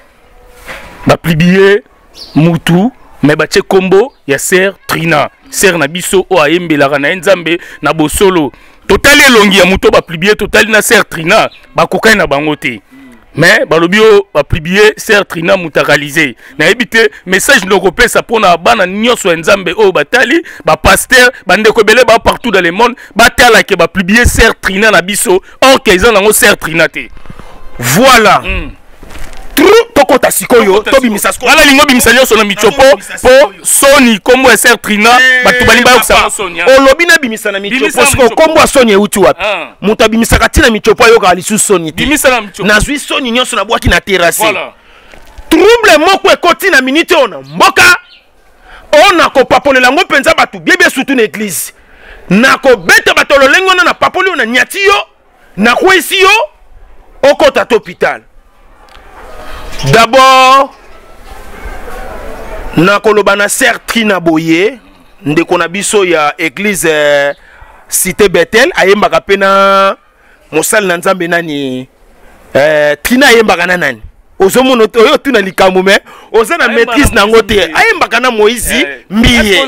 ba plibier mutu mais ba tche combo ya Ser Trina Ser na biso o ayembelaka na nzambe na bosolo totali elongi ya muto ba plibier totali na Ser Trina ba kokai na bango te mais ba lobio ba plibier Ser Trina mutakalize na ebite message ndoko pesa pona bana nyonso nzambe o batali ba pasteur ba ndeko bele ba partout dans le monde ba tala ke ba plibier Ser Trina na biso or ke izana ngo Ser Trina te voilà mm. Toko tasikoyo tobi misasko ala lingo bimisanyo sona michopo po Sony kombo ya Ser Trina batu bali ba kusama Sonia olobi na bimisana michopo sko kombo ya Sonia uti wapi muta bimisaka tina michopo yo ka lisu Sony te bimisana michopo nazwi Sony nyonso na bwaki na terrasse voilà trouble moko ekoti na minute ona mboka ona ko papolela ngo penza batu biebe surtout na église na ko beta batolo lengo na papoli na nyati yo na kwesi yo okota to hôpital. D'abord, na kolobana Ser Trina boye ndeko na biso ya église euh, cité Bethel ayembaka pena mosali na nzambe nani euh, Trina ayembaka na nani ozomono oyo tuna likambo me ozana maîtrise na ngote ayembaka na Moïse mbiye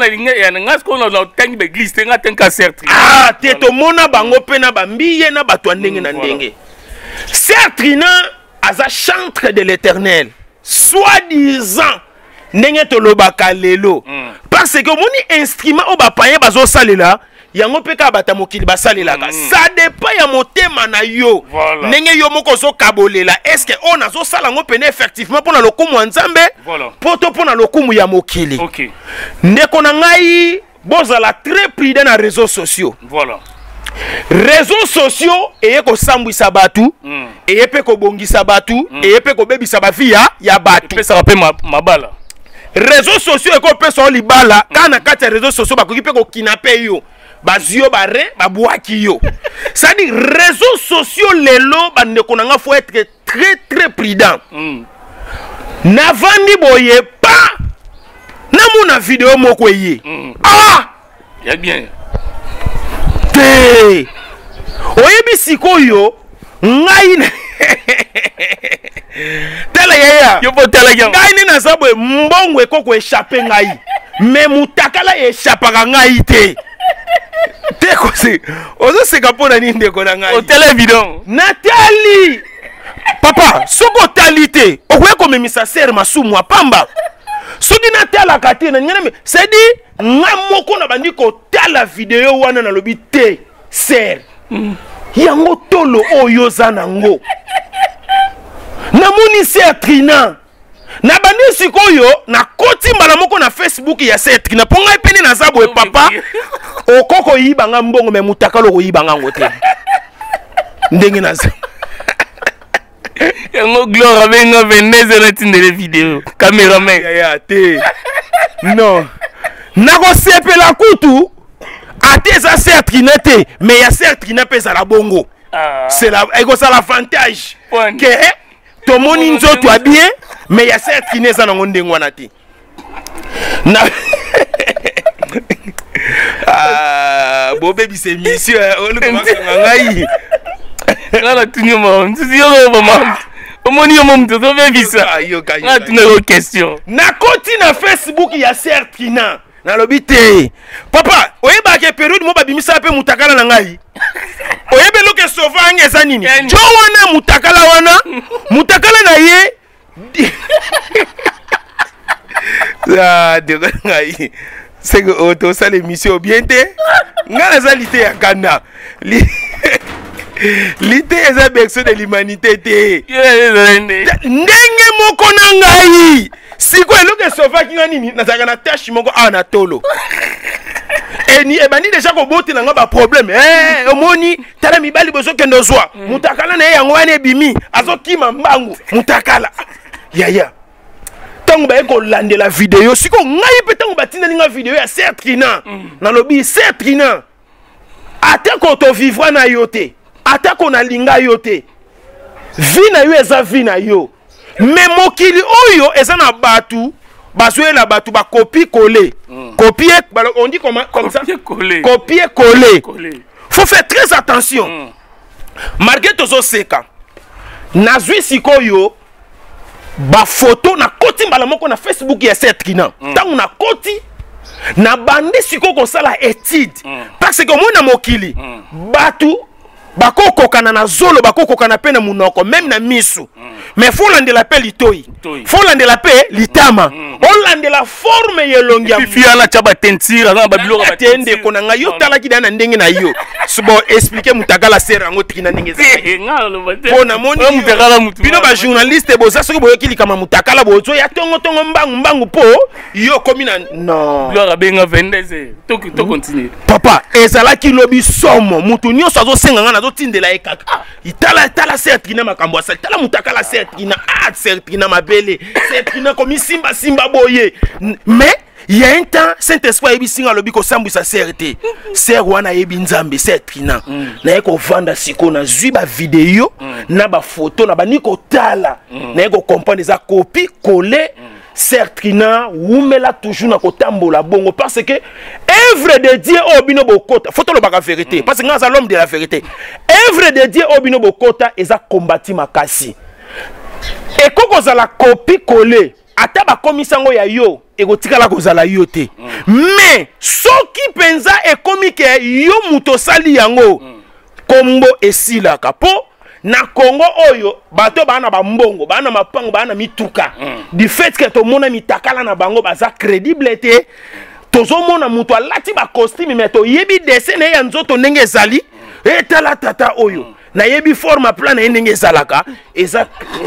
ah te to mona bango pena ba mbiye na bato ndenge na ndenge. Ser Trina aza chantre de l'Éternel, soi-disant ndenge tolobaka lelo parce que moni instrument o ba paye bazo salela yango peka bata mokili basalelaka ça dépend ya motema na yo ndenge yo moko zo kabolela est-ce que on azo sala ngo pene effectivement pour na lokumu ya nzambe poto pour na lokumu ya mokili OK ndeko na ngai bozala très prudent na réseaux sociaux voilà réseaux sociaux eye ko sambwisa batu mm. eye pe ko bongisa batu mm. eye pe ko bebisa ba via ya batu pesa pe mabala réseaux sociaux eko pesa libala mm. kana kati réseaux sociaux ba ko pe ko kinape yo bazio bare ba bwaki yo ça dit réseaux sociaux lelo ba ndeko nanga faut être très très prudent mm. na vandi boye pa namona video moko ye ah ya bien te oyebi sikoyo ngai tala yaya yo po tala yaya ngai ni naza boye mbongo ekoko échappé ngai mais mutakala échappaka ngai te te kosi ozoseka mpona nini ndeko na ngai otala video natali papa soko otali te okoya komemisa sere masumu apamba soki natalaka te na ngana sedi nga moko na bandi kotala video wana nalobi te sere yango tolo oyo oza nango namoni ser Trina na bandi sikoyo nakoti mbala moko na Facebook ya ser Trina mpo ngai pene naza boye papa okoko yibanga mbongo me mutakala okoyibanga ngo te ndenge naza yango Gloire abenga vingt-deux na tindele video cameraman ya ya te non nakosepela kutu ate eza ser Trina te mais ya ser Trina mpe ezala bongo c'est la ekosala avantage ke tomoni nzoto ya bien mais ya ser Trina eza nango ndenge wana te na ah bobebisa émission olukamasanga ngai ngala tunyo ma ntuzi yo mama omoni yo mom to bebisa ngala tunyo question nakoti na Facebook ya ser Trina nalobi te papa oyebake période mo babimisa pe mutakala na ngai oyebe loke sova ngeza nini jo wana mutakala wana mutakala na ye ah de ngai c'est que auto ça l'émission bien te ngala za lité ya kanda lité eza berceau de l'humanité te ndenge moko na ngai siko eloke sova kinga nini nazaka na tâche moko a na tolo et ni ebani déjà ko bote na nga ba problème eh omoni tala mibali bozo kendo zwa mutakala na yango wana ebimi azokima mbangu mutakala ya ya tango ba eko lande la vidéo siko ngai pe tango batina linga vidéo ya ser Trina na lobi ser Trina ata ko to vivre na yote ata ko na linga yote vi na yo eza vi na yo mais mokili oyo eza na batu bazoela batu ba copie coller copier on dit comment comme ça copier coller faut faire très attention malgré tozo seka nazwi sikoyo ba photo na koti mbala moko na Facebook ya ser Trina tangu na koti na bande siko ko sala étude parce que mona mokili batu bakokokana na zolo bakokokana pe na munoko même na misu mais faut landela pe litoi faut landela pe litama on landela forme yelongia fia na chaba tentira na babiloko batende kona nga yo tala kidana ndenge na yo subo expliquer mutakala sera ngo Trina ndenge za pona moni mutakala mutu bino ba journaliste boza soki boyokili kama mutakala bozo ya tongo tongo mbangu mbangu po yo komi na non Gloire benga vingt-deux to to continue papa ezala ki lobi somo mutu nyonso azosenga nga nazotindela ekaka itala tala ser Trina makambo asali tala mutakala ser Trina ah ser Trina mabele ser Trina komi simba simba boye mais il y a un temps Saint-Esprit ebi singa lobi ko sambwisa ser te ser wana ebi nzambe ser Trina na eko vanda siko na zwi ba video na ba photo na ba niko tala na eko comprendre za copie coller ser Trina wumela toujours na kotambola bongo parce que œuvre de Dieu obino bokota faut to lo baka vérité parce que nga za l'homme de la vérité œuvre de Dieu obino bokota eza combattre makasi et koko za la copie coller ata ba komisango ya yo ekotikala kozala yo te mais soki penza ekomi ke yo muto sali yango kombo esilaka po na Congo oyo bato bana ba mbongo bana mapango bana mituka du fait que to mona mitakala na bango baza crédible te tozo mona muto alati ba costume mais to yebi dessin ya nzoto ndenge ezali etala tata oyo na yebi forme plan na ndenge ezalaka eza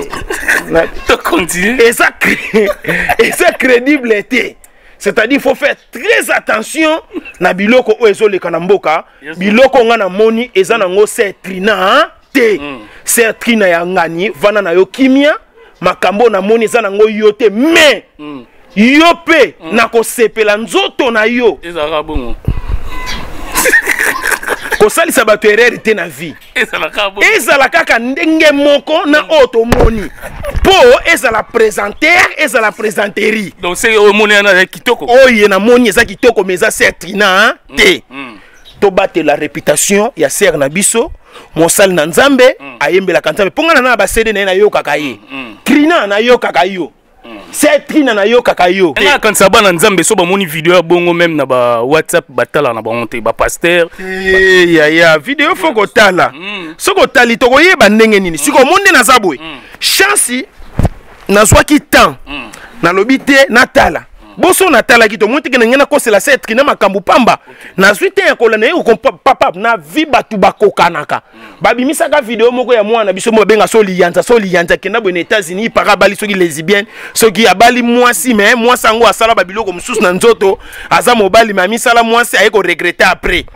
to continue eza eza crédible te c'est-à-dire faut faire très attention na biloko o ezoleka na mboka biloko nga na moni eza nango ser Trina te ser Trina ya ngani vana na yo kimia makambo na moni eza nango yo te mais yo pe na kosepela nzoto na yo ezaka bongo kosalisa bato erreur te na vie ezala kaka ndenge moko na oyo tomoni po ezala présentaire ezala présenterie donc c'est omoni na kitoko oyo namoni eza kitoko mais eza certina te tobatela réputation ya ser na biso mosali na nzambe ayembelaka nzambe mponga na ba C D na ye nayokaka ye trina nayokaka yo c'est trina nayokaka yo nga kanisa bana nzambe so bamoni video ya bongo même na ba WhatsApp batala na bango ba pasteur eh ya ya video faut kotala soko tali tokoyeba ndenge nini siko monde na zabwe chance nazwaki temps nalobi te natala boso natala ki to monte ke ngena ko c'est la set na makambu pamba na suite ya kolana yo papa na vi batu bakokanaka babimisa ka video moko ya mwana biso mo benga so liyanza so liyanza kenda bo na États-Unis para bali soki lesbienne soki abali mwasi mais mwasi ngo asala babiloko mususu na nzoto aza mobali mami sala mwasi ayeko regretter après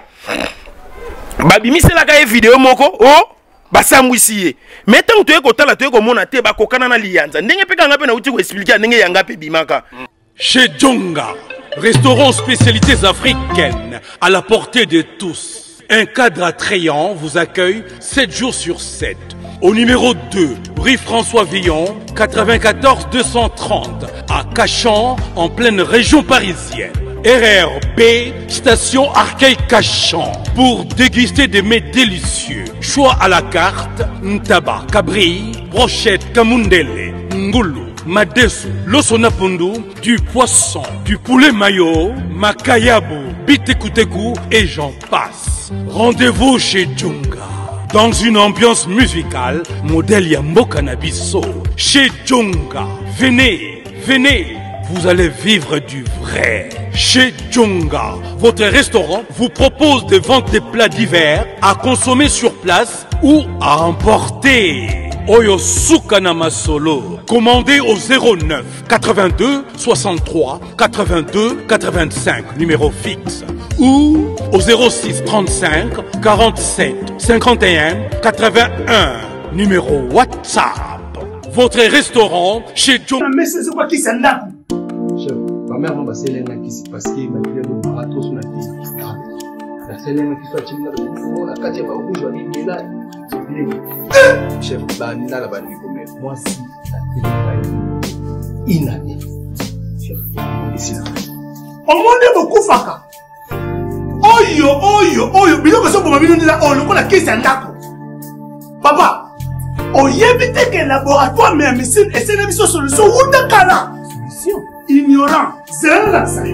babimisa la ka video moko oh basambwisi ye mais tant to eko tala to eko mona te bakokana na liyanza ndenge peka ngape na uti ko expliquer ndenge yanga pe bimaka. Chez Djonga, restaurant spécialités africaines à la portée de tous. Un cadre attrayant vous accueille sept jours sur sept. Au numéro deux, rue François Villon, quatre-vingt-quatorze deux cent trente, à Cachan, en pleine région parisienne. R R B, station Arcueil-Cachan, pour déguster des mets délicieux. Choix à la carte, ntaba, cabri, brochette, kamundele, ngoulou, madesu, losonapundu, du poisson, du poulet mayo, makayabu, bitekuteku et j'en passe. Rendez-vous chez Djonga, dans une ambiance musicale, modèle Yambo Cannabiso. Chez Djonga, venez, venez, vous allez vivre du vrai. Chez Djonga, votre restaurant vous propose de vendre des plats divers à consommer sur place ou à emporter. Oyo Sukana Masolo. Commandez au zéro neuf quatre-vingt-deux soixante-trois quatre-vingt-deux quatre-vingt-cinq, numéro fixe. Ou au zéro six trente-cinq quarante-sept cinquante et un quatre-vingt-un, numéro WhatsApp. Votre restaurant chez Djonga. Mais c'est quoi qui s'en a? Chef, ma mère m'a passé l'un qui s'est passé, ma fille a barato sur la tête. La seule qui soit timide, la quatrième fois où je vais aller là. Chef, banina la banine comme moi si la télé inanée. Chef, ici là. On m'a beaucoup faka. Oyo, oyo, oyo, bilo que ça pour ma vie là, on le connaît qui s'en a. Papa, oyebite que laboratoire mais médecine et c'est une solution ou d'accord. Solution. Ignorant, c'est là ça.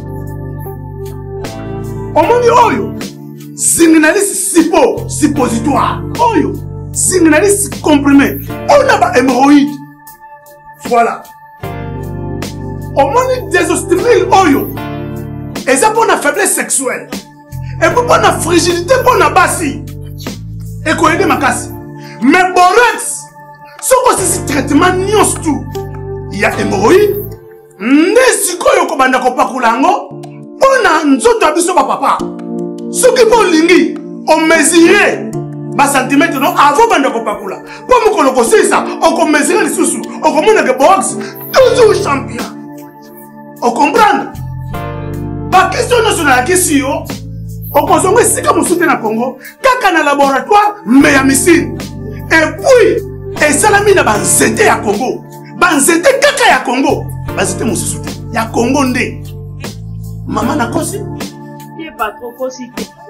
On m'a dit oyo. Signaliste sipo, suppositoire. Oyo. Signaliste comprimé. On a pas hémorroïde. Voilà. On m'a dit désostérile oyo. Et ça pour la faiblesse sexuelle. Et pour la fragilité pour la bassi. Et qu'on aide ma casse. Mais borex. Ce que c'est traitement nios tout. Il y a hémorroïde. Nesiko yoko banda ko pakulango. On a nzoto abiso ba papa. Ce qui vont lingi, on mesurait bas centimètre non avant banda ko pakula. Pour me koloko ça, on ko mesurer les sous, on ko mona que box toujours champion. On comprend? Ba question nationale question. On consomme si comme soutien na Congo, kaka na laboratoire mais ya missile. Et puis et salami na banzete ya Congo. Banzete kaka ya Congo. Banzete mon soutien. Ya Congo ndé. Maman na kosi. Pas trop possible.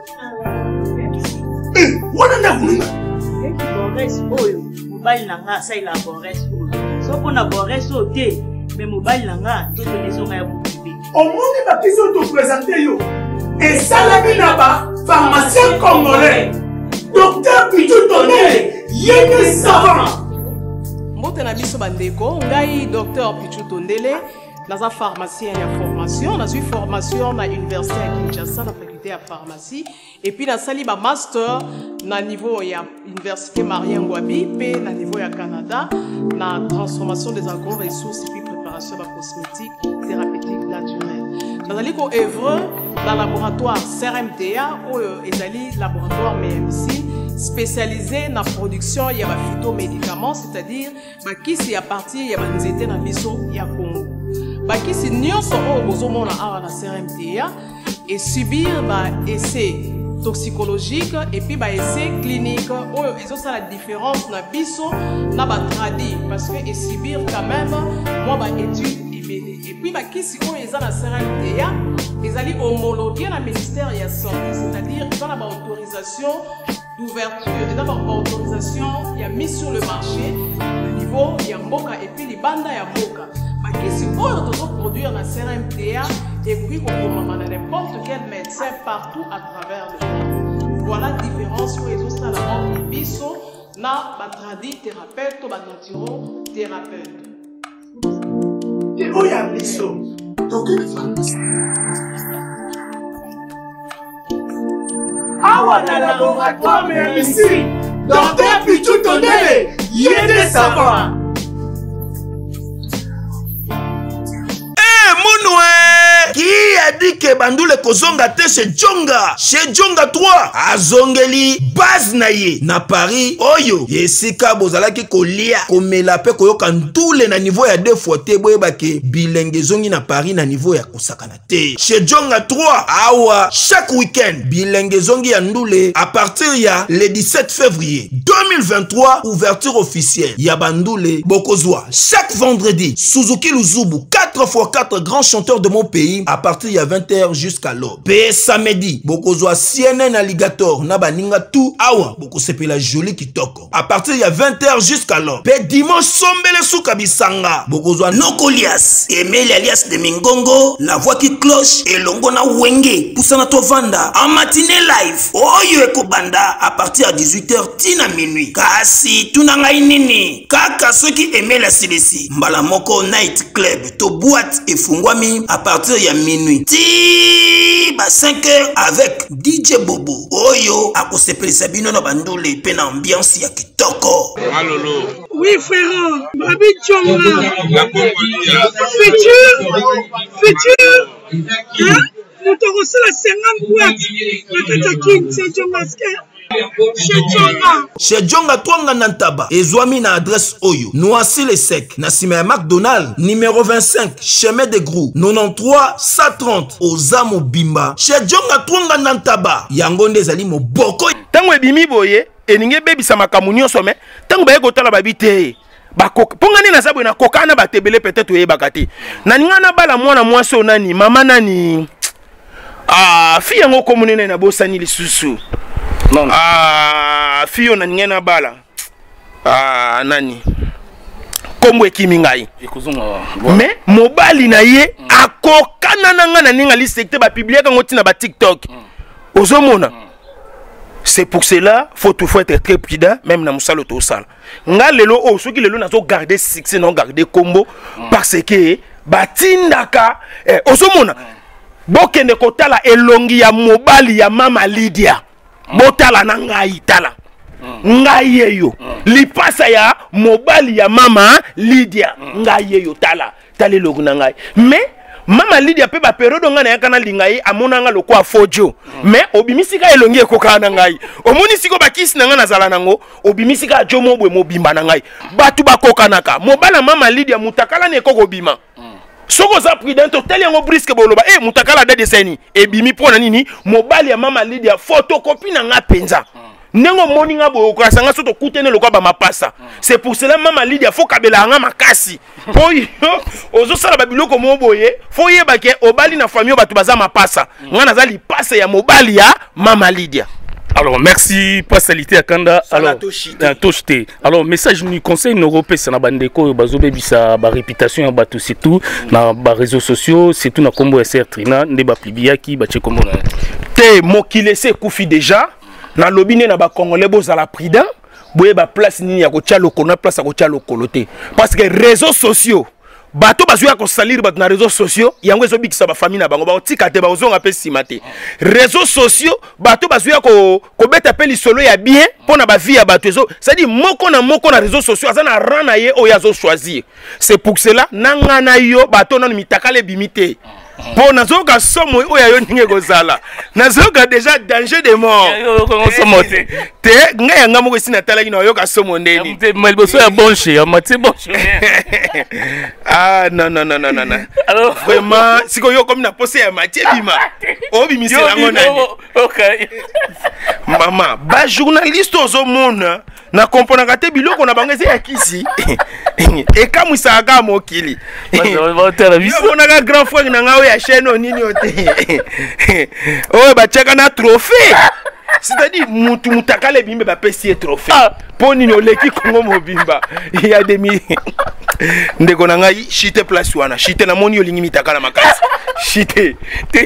Eh, wana na kununga. Eh, Boris oyo, mobile nanga ça il a Boris oyo. So pona Boris oté, mais mobile nanga to connaissons ya boutique. Au monde ba question te présenter yo. Et ça la bina ba pharmacien congolais. Docteur Pichu Tondele, yéne savant. Mbote na biso bandeko, ngai docteur Pichu Tondele. Dans la pharmacie, il y a formation. Dans une formation à l'université à Kinshasa, la faculté de pharmacie. Et puis, dans le master, dans le niveau de l'université Marien Ngouabi, puis dans le niveau du Canada, dans la transformation des agro-ressources et puis préparation de la cosmétique thérapeutique naturelle. Dans le œuvre, dans le laboratoire C R M T A, ou le laboratoire M M C, spécialisé dans la production de phytomédicaments, c'est-à-dire qui c'est à partir de des étés dans le Congo. Baki si nyonso o bozomona awa na C R M T A et subir ba essai toxicologique et puis bah essai clinique. Oh, et ça c'est la différence na biso na ba tradi parce que et subir quand même moi bah étude et puis bah qui si on est à la C R M T A ils allaient homologuer la ministère de la santé, c'est-à-dire ils ont la autorisation d'ouverture et d'abord autorisation il y a mis sur le marché le niveau il y a mboka et puis les bandes il y a mboka bah qui si on doit produire la C R M T A et puis on peut n'importe quel médecin partout à travers le monde. Voilà la différence où ils ont ça la entre biso na ba tradi thérapeute ou ba naturo thérapeute. Et où y a biso donc awa na laboratoire mais ici docteur Pichou Tondele yéde savoir. Qui a dit que Bandoule Kozonga te chez Djonga? Chez Djonga trois, à Zongeli, base naye, na Paris, Oyo, Yesika Bozalaki Kolia, Komelape Koyoka Ntoule na niveau ya deux fois te boyebake, Bilenge Zongi na Paris na niveau ya Kosakana te. Chez Djonga trois, awa, chaque week-end, Bilenge Zongi ya Ndoule, à partir ya le dix-sept février deux mille vingt-trois, ouverture officielle, ya Bandoule, Bokozwa, chaque vendredi, Suzuki Luzubu, quatre fois quatre grands chanteurs de mon pays, à partir il y a vingt heures jusqu'à l'aube. P samedi, Bokozwa C N N Alligator, Nabaninga tout, awa, Boko sepe la jolie kitoko. À partir il y a vingt heures jusqu'à l'aube. P dimanche sombele souka bisanga, Bokozwa Nokolias, Emile alias de Mingongo, la voix qui cloche, et Longona Wenge, Poussana Tovanda, en matinée live, Oyo Eko Banda, à partir à dix-huit heures, tina minuit. Kasi, tunanga inini, kaka ceux qui aimaient la C D C, Mbalamoko Night Club, to boîte et fungwami, à partir il y a minuit. Ti ba cinq heures avec D J Bobo. Oyo akosepeli sabino na Bandoule pe na ambiance ya kitoko. Malolo. Oui frère, Babi Djonga. Futur, futur. Hein? Nous te reçons la cinquante boîtes. La Katakin, c'est Djonga. Chez Djonga Twanga Nantaba, Ezwami na adresse Oyo, Noisy les Sec, Nassime McDonald, numéro vingt-cinq, chemin de Grou, quatre-vingt-treize cent trente, Ozamo Bimba. Chez Djonga Twanga Nantaba, Yangonde Zali mo boko. Tango ebimi boye, eninge bebi sa makamunyo some, tango baye kotala babite. Bakok, pongani na sabu na kokana batebele peut-être oye bakati. Na ningana bala mwana mwaso nani, mama nani. Ah, fi yango komunene na bosani lisusu. Non. Ah, fio na ngena bala. Ah, nani. Komwe kimingai. Mais mobali na ye akokana na ngana ninga li secteur ba publier quand on ba TikTok. Ozomona. C'est pour cela faut tout faut être très prudent même na musalo to sala. Nga lelo o soki lelo na zo garder succès non garder combo parce que batindaka eh, ozomona. Bokende kotala elongi ya mobali ya mama Lydia. Botala na ngai tala ngai yeyo lipasa ya mobali ya mama Lydia ngai yeyo tala tale logo na ngai mais mama Lydia pe ba periode nga na yakana lingai amona nga lokwa fojo mais obimisika elongi ekoka na ngai omoni siko bakisi na nga na zala nango obimisika jomo bwe mobimba na ngai batu bakoka naka mobala mama Lydia mutakala ne koko bima soko za prudent tel yango brisque boloba eh mutakala de deseni e bimi pona nini mobali ya mama Lydia photocopie na nga penza nengo moninga bo ko sanga soto kutene lokwa ba mapasa c'est pour cela mama Lydia faut kabela nga makasi oyo ozo sala ba biloko mo boye faut yeba ke obali na famille batu baza mapasa nga nazali pasa ya mobali ya mama Lydia. Alors, merci, Pasalité Akanda. Alors, Toshte. Alors, message du conseil européen, c'est na bandeko, bazobe bisa, ba réputation, ba tout, c'est tout, na ba réseaux sociaux, c'est tout na combo S R Trina, ne ba plibiaki, ba tchekombo na. Te, mokile se koufi déjà, na lobine na ba congolais boza la prida, boye ba place nini ya kotia loko, na place ya kotia loko lote. Parce que réseaux sociaux, bato bazuya ko salir bato na réseaux sociaux yango ezo bikisa ba famille na bango ba otika te ba ozonga pe simate réseaux sociaux bato bazuya ko ko beta pe lisolo ya bien pona ba vie ya bato ezo ça dit moko na moko na réseaux sociaux azana rana ye o yazo choisir c'est pour cela nanga na yo bato na mitakale bimite Pour nazoka somo oya yo ninge kozala. Nazoka déjà danger de mort. Yo somo te. Te nga nga moko sina tala kino yo ka somo ndeni. Te malboso ya bonche, ya mati bonche. Ah non non non non non. Alors vraiment siko yo comme na posé ya mati bima. O bimi c'est la ngona. OK. Maman, ba journaliste ozo mona na comprendre te biloko na bango ya kisi. Et comme ça aga mokili. On a un grand frère na nga ya chaîne nini ote. Oh ba cheka na trophée. C'est-à-dire mutu mutakale bimbe ba pesi trophée. Pour nini oleki Kongo mobimba. Il y a des mi ndeko na ngai chite place wana. Chite na moni olingi mitakala makasi. Chite. Te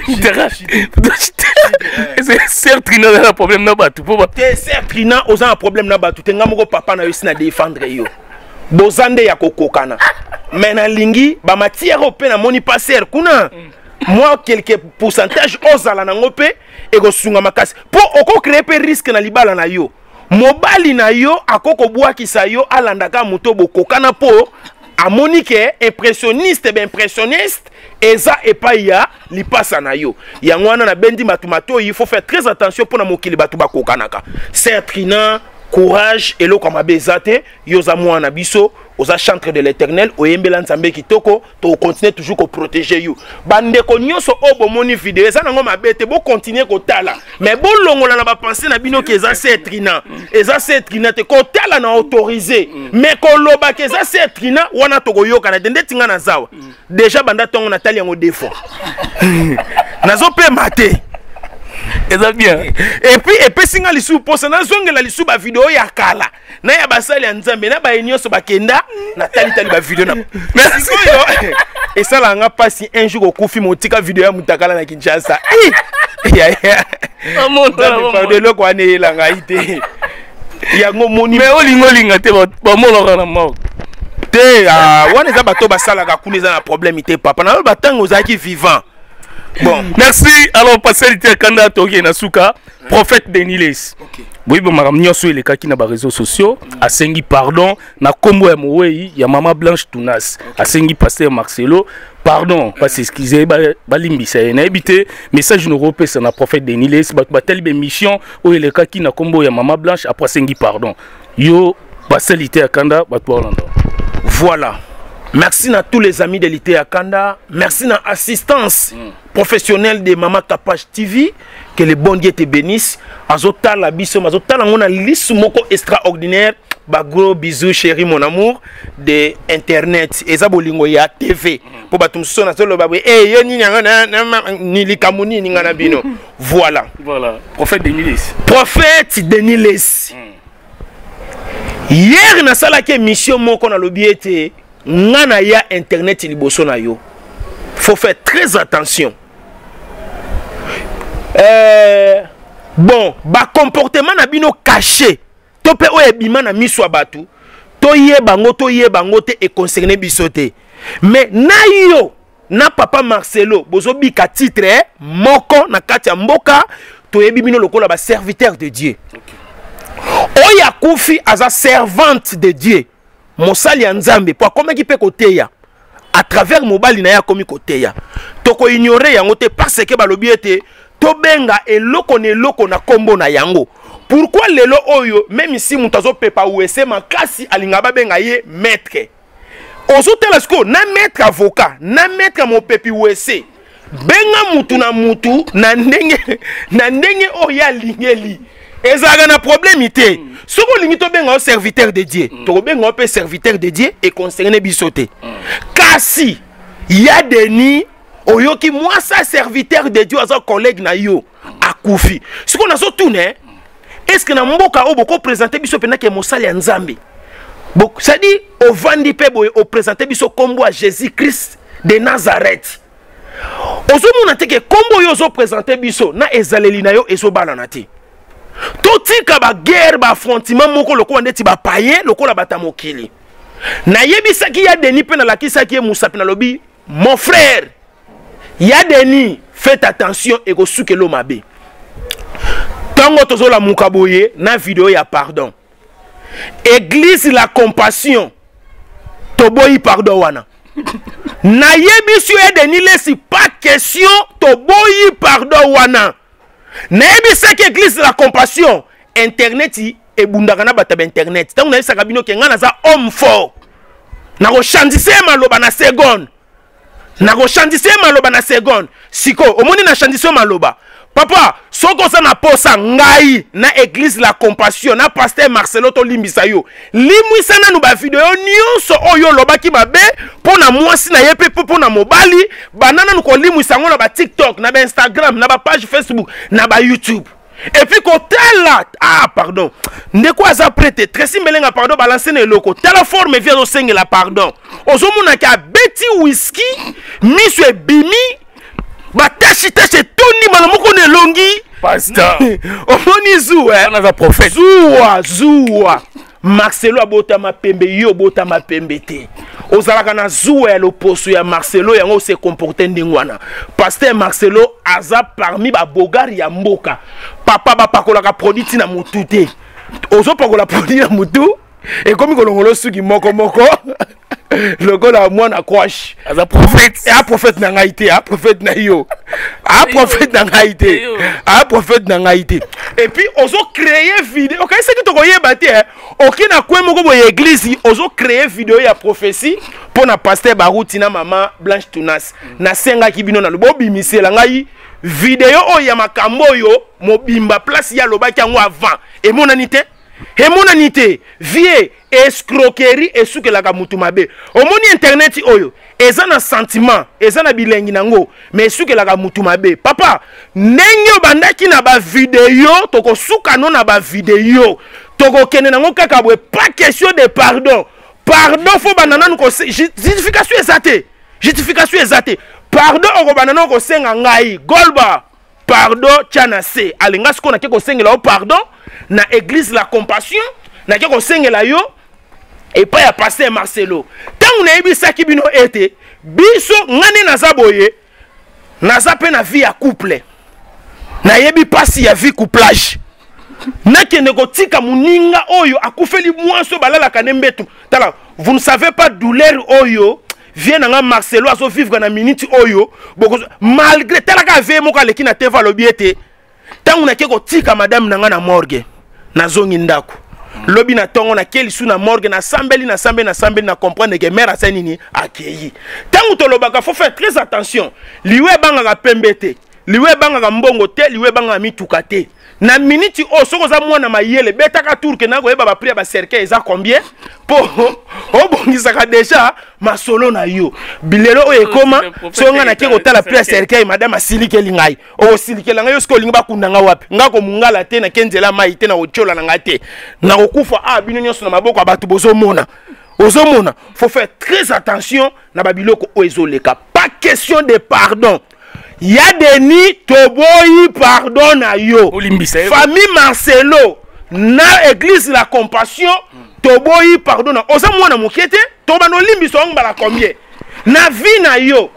c'est trina na problème na batu. Te c'est trina oza un problème na batu. Te ngamoko papa na yo sina défendre yo. Bozande ya kokokana. Mena lingi ba matière ope na moni passer kuna. Moi quelques pourcentage ozala na ngope e go sunga makasi. Po oko créer pe risque na libala na yo. Mobali na yo akoko bwakisa yo alandaka muto bokokana po amoni ke impressionniste be impressionniste eza epaya lipasa na yo. Yango wana na bendi matumato il faut faire très attention pour na mokili batu bakokanaka. C'est trina courage et lo comme abezate yoza mwana biso oza chantre de l'Éternel oyembela nzambe kitoko to continuer toujours ko protéger you bande ko nyoso obo moni vidéo eza nango mabete bo continuer ko tala mais bo longola na ba penser na bino ke eza setrina eza setrina te ko tala na autorisé mais ko loba ke eza setrina wana to ko yoka na dende tinga na zawa déjà banda tongo na tali yango défaut nazo pe maté. Et ça bien. Et puis et puis singa lisu posa na zongela lisu ba vidéo ya kala. Na ya basali ya nzambe na ba enyoso ba kenda na tali tali ba vidéo na. Merci yo. Et ça la nga pasi un jour okufi motika vidéo ya mutakala na Kinshasa. Ya ya. Amon pa de loko ane la nga ite. Ya ngo moni. Mais olingo linga te ba molo na mort. Te ah wana za bato basala ka kuneza na problème ite papa. Na ba tango za ki vivant. Bon, merci. Alors, passer le candidat Togi Nasuka, prophète Deniles. Oui, bon, madame Nyoso, il est qui na ba réseaux sociaux. A sengi pardon, na kombo ya moweyi, ya mama Blanche Tunas. A sengi pasteur Marcelo, pardon, parce excusez, ba limbisa na habité, message nous repère na prophète Deniles, ba ba telle mission où il est qui na kombo ya mama Blanche après sengi pardon. Yo, passer le candidat ba to Orlando. Voilà. Merci à tous les amis de l'I T Akanda. Merci à l'assistance mm. professionnelle de Mama Kapage T V. Que le bon Dieu te bénisse. Azota la biso, azota la mona liste moko extraordinaire. Ba gros bisous chéri mon amour de internet. Eza bolingo ya T V. Pour batum sona solo babwe. Eh yo ni nyanga ni likamuni ni ngana bino. Voilà. Voilà. Prophète Deniles. Prophète Deniles. Mm. Hier na sala ke mission moko na lobiete. Ngana ya internet liboso na yo. Faut faire très attention. Euh, bon, ba comportement na bino caché. Tope o ebima na miswa batu. To ye bango to ye bango te e concerné bisote. Mais na yo na papa Marcelo bozo bika titre eh, moko na kati ya mboka to yebi bino lokola ba serviteur de Dieu. Okay. Oya kufi aza servante de Dieu. Mosali ya nzambe po akoma ki pe koteya à travers mobali na ya komi koteya toko ignorer yango te parce que balobi ete to benga eloko ne eloko na kombo na yango. Pourquoi lelo oyo même si mutazo pepa uese makasi alinga ba benga ye maître ozo telesko na maître avocat na maître mo pepi uese benga mutu na mutu na ndenge na ndenge oya lingeli ezaka na problème ité. Ce qu'on limite bien au serviteur de Dieu, tu bien un serviteur de Dieu et concerné bisoté. Car si il y a des nids, oyoki moi ça serviteur de Dieu, un collègue na yo a koufi. Ce qu'on a surtout né, est-ce que na mboka o boko présenter biso pena ke mosali ya nzambe. Bon, ça dit au vandi pe boy au présenter biso kombo à Jésus-Christ de Nazareth. Ozo mona te ke kombo yo zo présenter biso na ezaleli na yo ezo bala na te. Totika ba guerre ba affrontement moko loko ndeti ba païen loko la batamokili na yebisa ki ya deni pe na la kisa ki Moussa pe na lobi mon frère ya deni faites attention et go suke lo mabe tango tozo la mukaboye na vidéo ya pardon église la compassion toboyi pardon wana nayebi sur Denis si pas question to boyi pardon wana nayebi ça que église la compassion internet et bundakana bataba internet tant na saka bino ke ngana za homme fort na ko chandise maloba na seconde na ko chandise maloba na seconde siko omoni na chandise maloba papa soko sa na posa ngai na église la compassion na pasteur Marcelo to limbisa yo limwisa na no ba video nyonso oyo lobaki babe pona mwasi na yepe pona mobali banana no ko limwisa ngo na ba TikTok na ba Instagram na ba page Facebook na ba YouTube et puis côté là ah pardon ndeko aza prêté Tracy Mbelenga pardon balancer na loko tala forme vient au senge la pardon ozomona ka Betty whisky miswe bimi batashi tashi toni malamoko ne longi pasteur omoni zuwa on a prophète zuwa zuwa Marcelo abota mapembe yo bota mapembe te ozalaka na zuwa ya loposo ya Marcelo yango se comporter ndingwana pasteur Marcelo aza parmi ba bogari ya mboka papa ba pakolaka produit na mutu te ozo pakola produit na mutu et comme kolongolo suki moko moko lokola mwana kwash aza prophète a prophète na ngai te a prophète na yo a prophète na ngai te a prophète na ngai te et puis ozo créer vidéo OK c'est que to koyeba te OK na kwe moko boye église ozo créer vidéo ya prophétie pour na pasteur Baruti na mama Blanche Tunas na senga kibino na lobo bimisela ngai vidéo o ya makambo yo mobimba place ya lobaki yango avant et monanité et monanité vie escroquerie et souke la kamutu mabe omoni internet oyo eza na sentiment eza na bilengi nango mais souke la kamutu mabe papa nenyo bandaki na ba vidéo toko suka no na ba vidéo toko kene nango kaka boye pas question de pardon pardon fo banana ko justification ezate justification ezate pardon oko banana ko senga ngai golba pardon tiana se alinga siko na ke ko sengela o pardon na église la compassion na ke ko sengela yo et pas ya pasteur Marcelo tant na ebisa ki bino ete biso ngani naza boye naza pe na vie ya couple na yebi pasi ya vie couplage na kende ko tika muninga oyo akufeli mwanso balala kanembetu tala vous ne savez pas douleur oyo vient nga Marcelo aso vivre na minute oyo boko malgré talaka ve moko aleki na teva lobiete tant na ke ko tika madame nanga na morgue na zongi ndako lobi na tongo na keli su na morgue na sambeli na sambeli na sambeli na comprendre que mère asa nini akeyi tangu to lobaka faut faire très attention liwe banga pembete liwe banga mbongo te liwe banga mituka te na minute o soko za mwana mayele betaka tour ke na ko yeba ba prier ba cercle eza combien po o bongisa ka déjà masolo na yo bilelo o ekoma so nga na ke ko tala prier cercle madame asilike lingai o silike langa yo sko linga bakunda nga wapi nga ko mungala te na kenzela mai te na ochola na ngate na okufa a bino nyonso na maboko abatu bozo mona ozo mona faut faire très attention na babiloko o ezoleka pas question de pardon. Ya Denis toboyi pardon na yo famille Marcelo na église la compassion toboyi pardon na oza mwana mokete to bano limbiso ngba la combien na vie na yo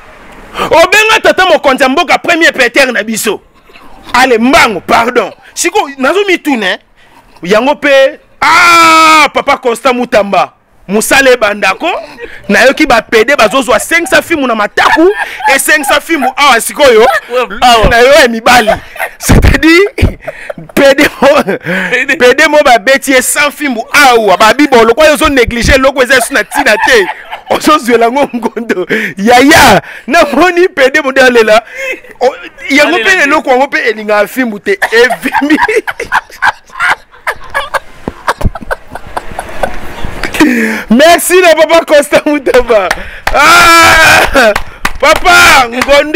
obenga tata mo konza mboka premier péter na biso ale mbango pardon siko nazo mitune yango pe ah papa Costa Mutamba musale bandako na yoki ba pede bazozwa cinq cents films na mataku et cinq cents films awa sikoyo na yo mibali c'est-à-dire pede mo pede mo ba beti cent films awa ba bibolo kwa yo zo négliger loko eza suna tina te ozo zwela ngondo yaya na moni pede mo dalela yango pe loko ngo pe elinga film te evimi. Merci le papa Costa Mutamba. Ah, papa Ngondo.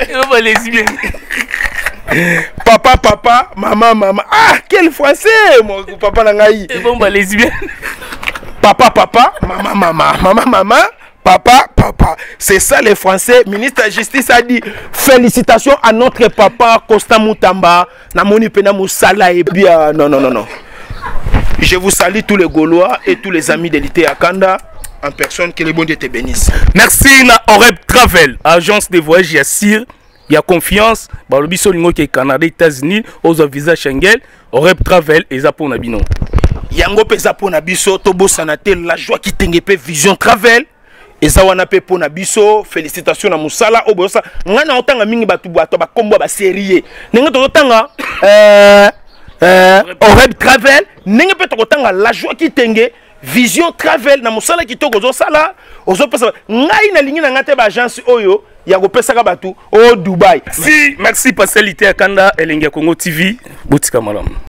Papa, papa, maman, maman. Ah, quel français, mon papa Nangaï. Bon, bah, lesbien. Papa, papa, maman, maman, maman, maman. Papa, papa, c'est ça les Français. Ministre de la Justice a dit félicitations à notre papa Costa Mutamba. Namoni pena musala et bien. Non, non, non, non. Je vous salue tous les Gaulois et tous les amis de l'I T Akanda en personne, que les bons Dieu te bénissent. Merci na Oreb Travel, agence de voyage Yassir. Il y a confiance, balobi solingo ke Canada, États-Unis, aux visa Schengen, Oreb Travel et Zapo Nabino. Yango pe Zapo Nabiso, Tobo Sanate, la joie qui t'enguepe Vision Travel eza wana pe pona biso félicitations na musala o bosa ngana otanga mingi batu bato ba kombo ba série ninga to tanga euh euh Oreb Travel ninga pe to tanga la joie qui tenge Vision Travel na musala ki to gozo sala ozo pesa ngai na lingi na ngate ba agence oyo ya ko pesa ka batu au Dubaï. Si merci Pascal Ité Akanda Elenga Congo T V botika malam.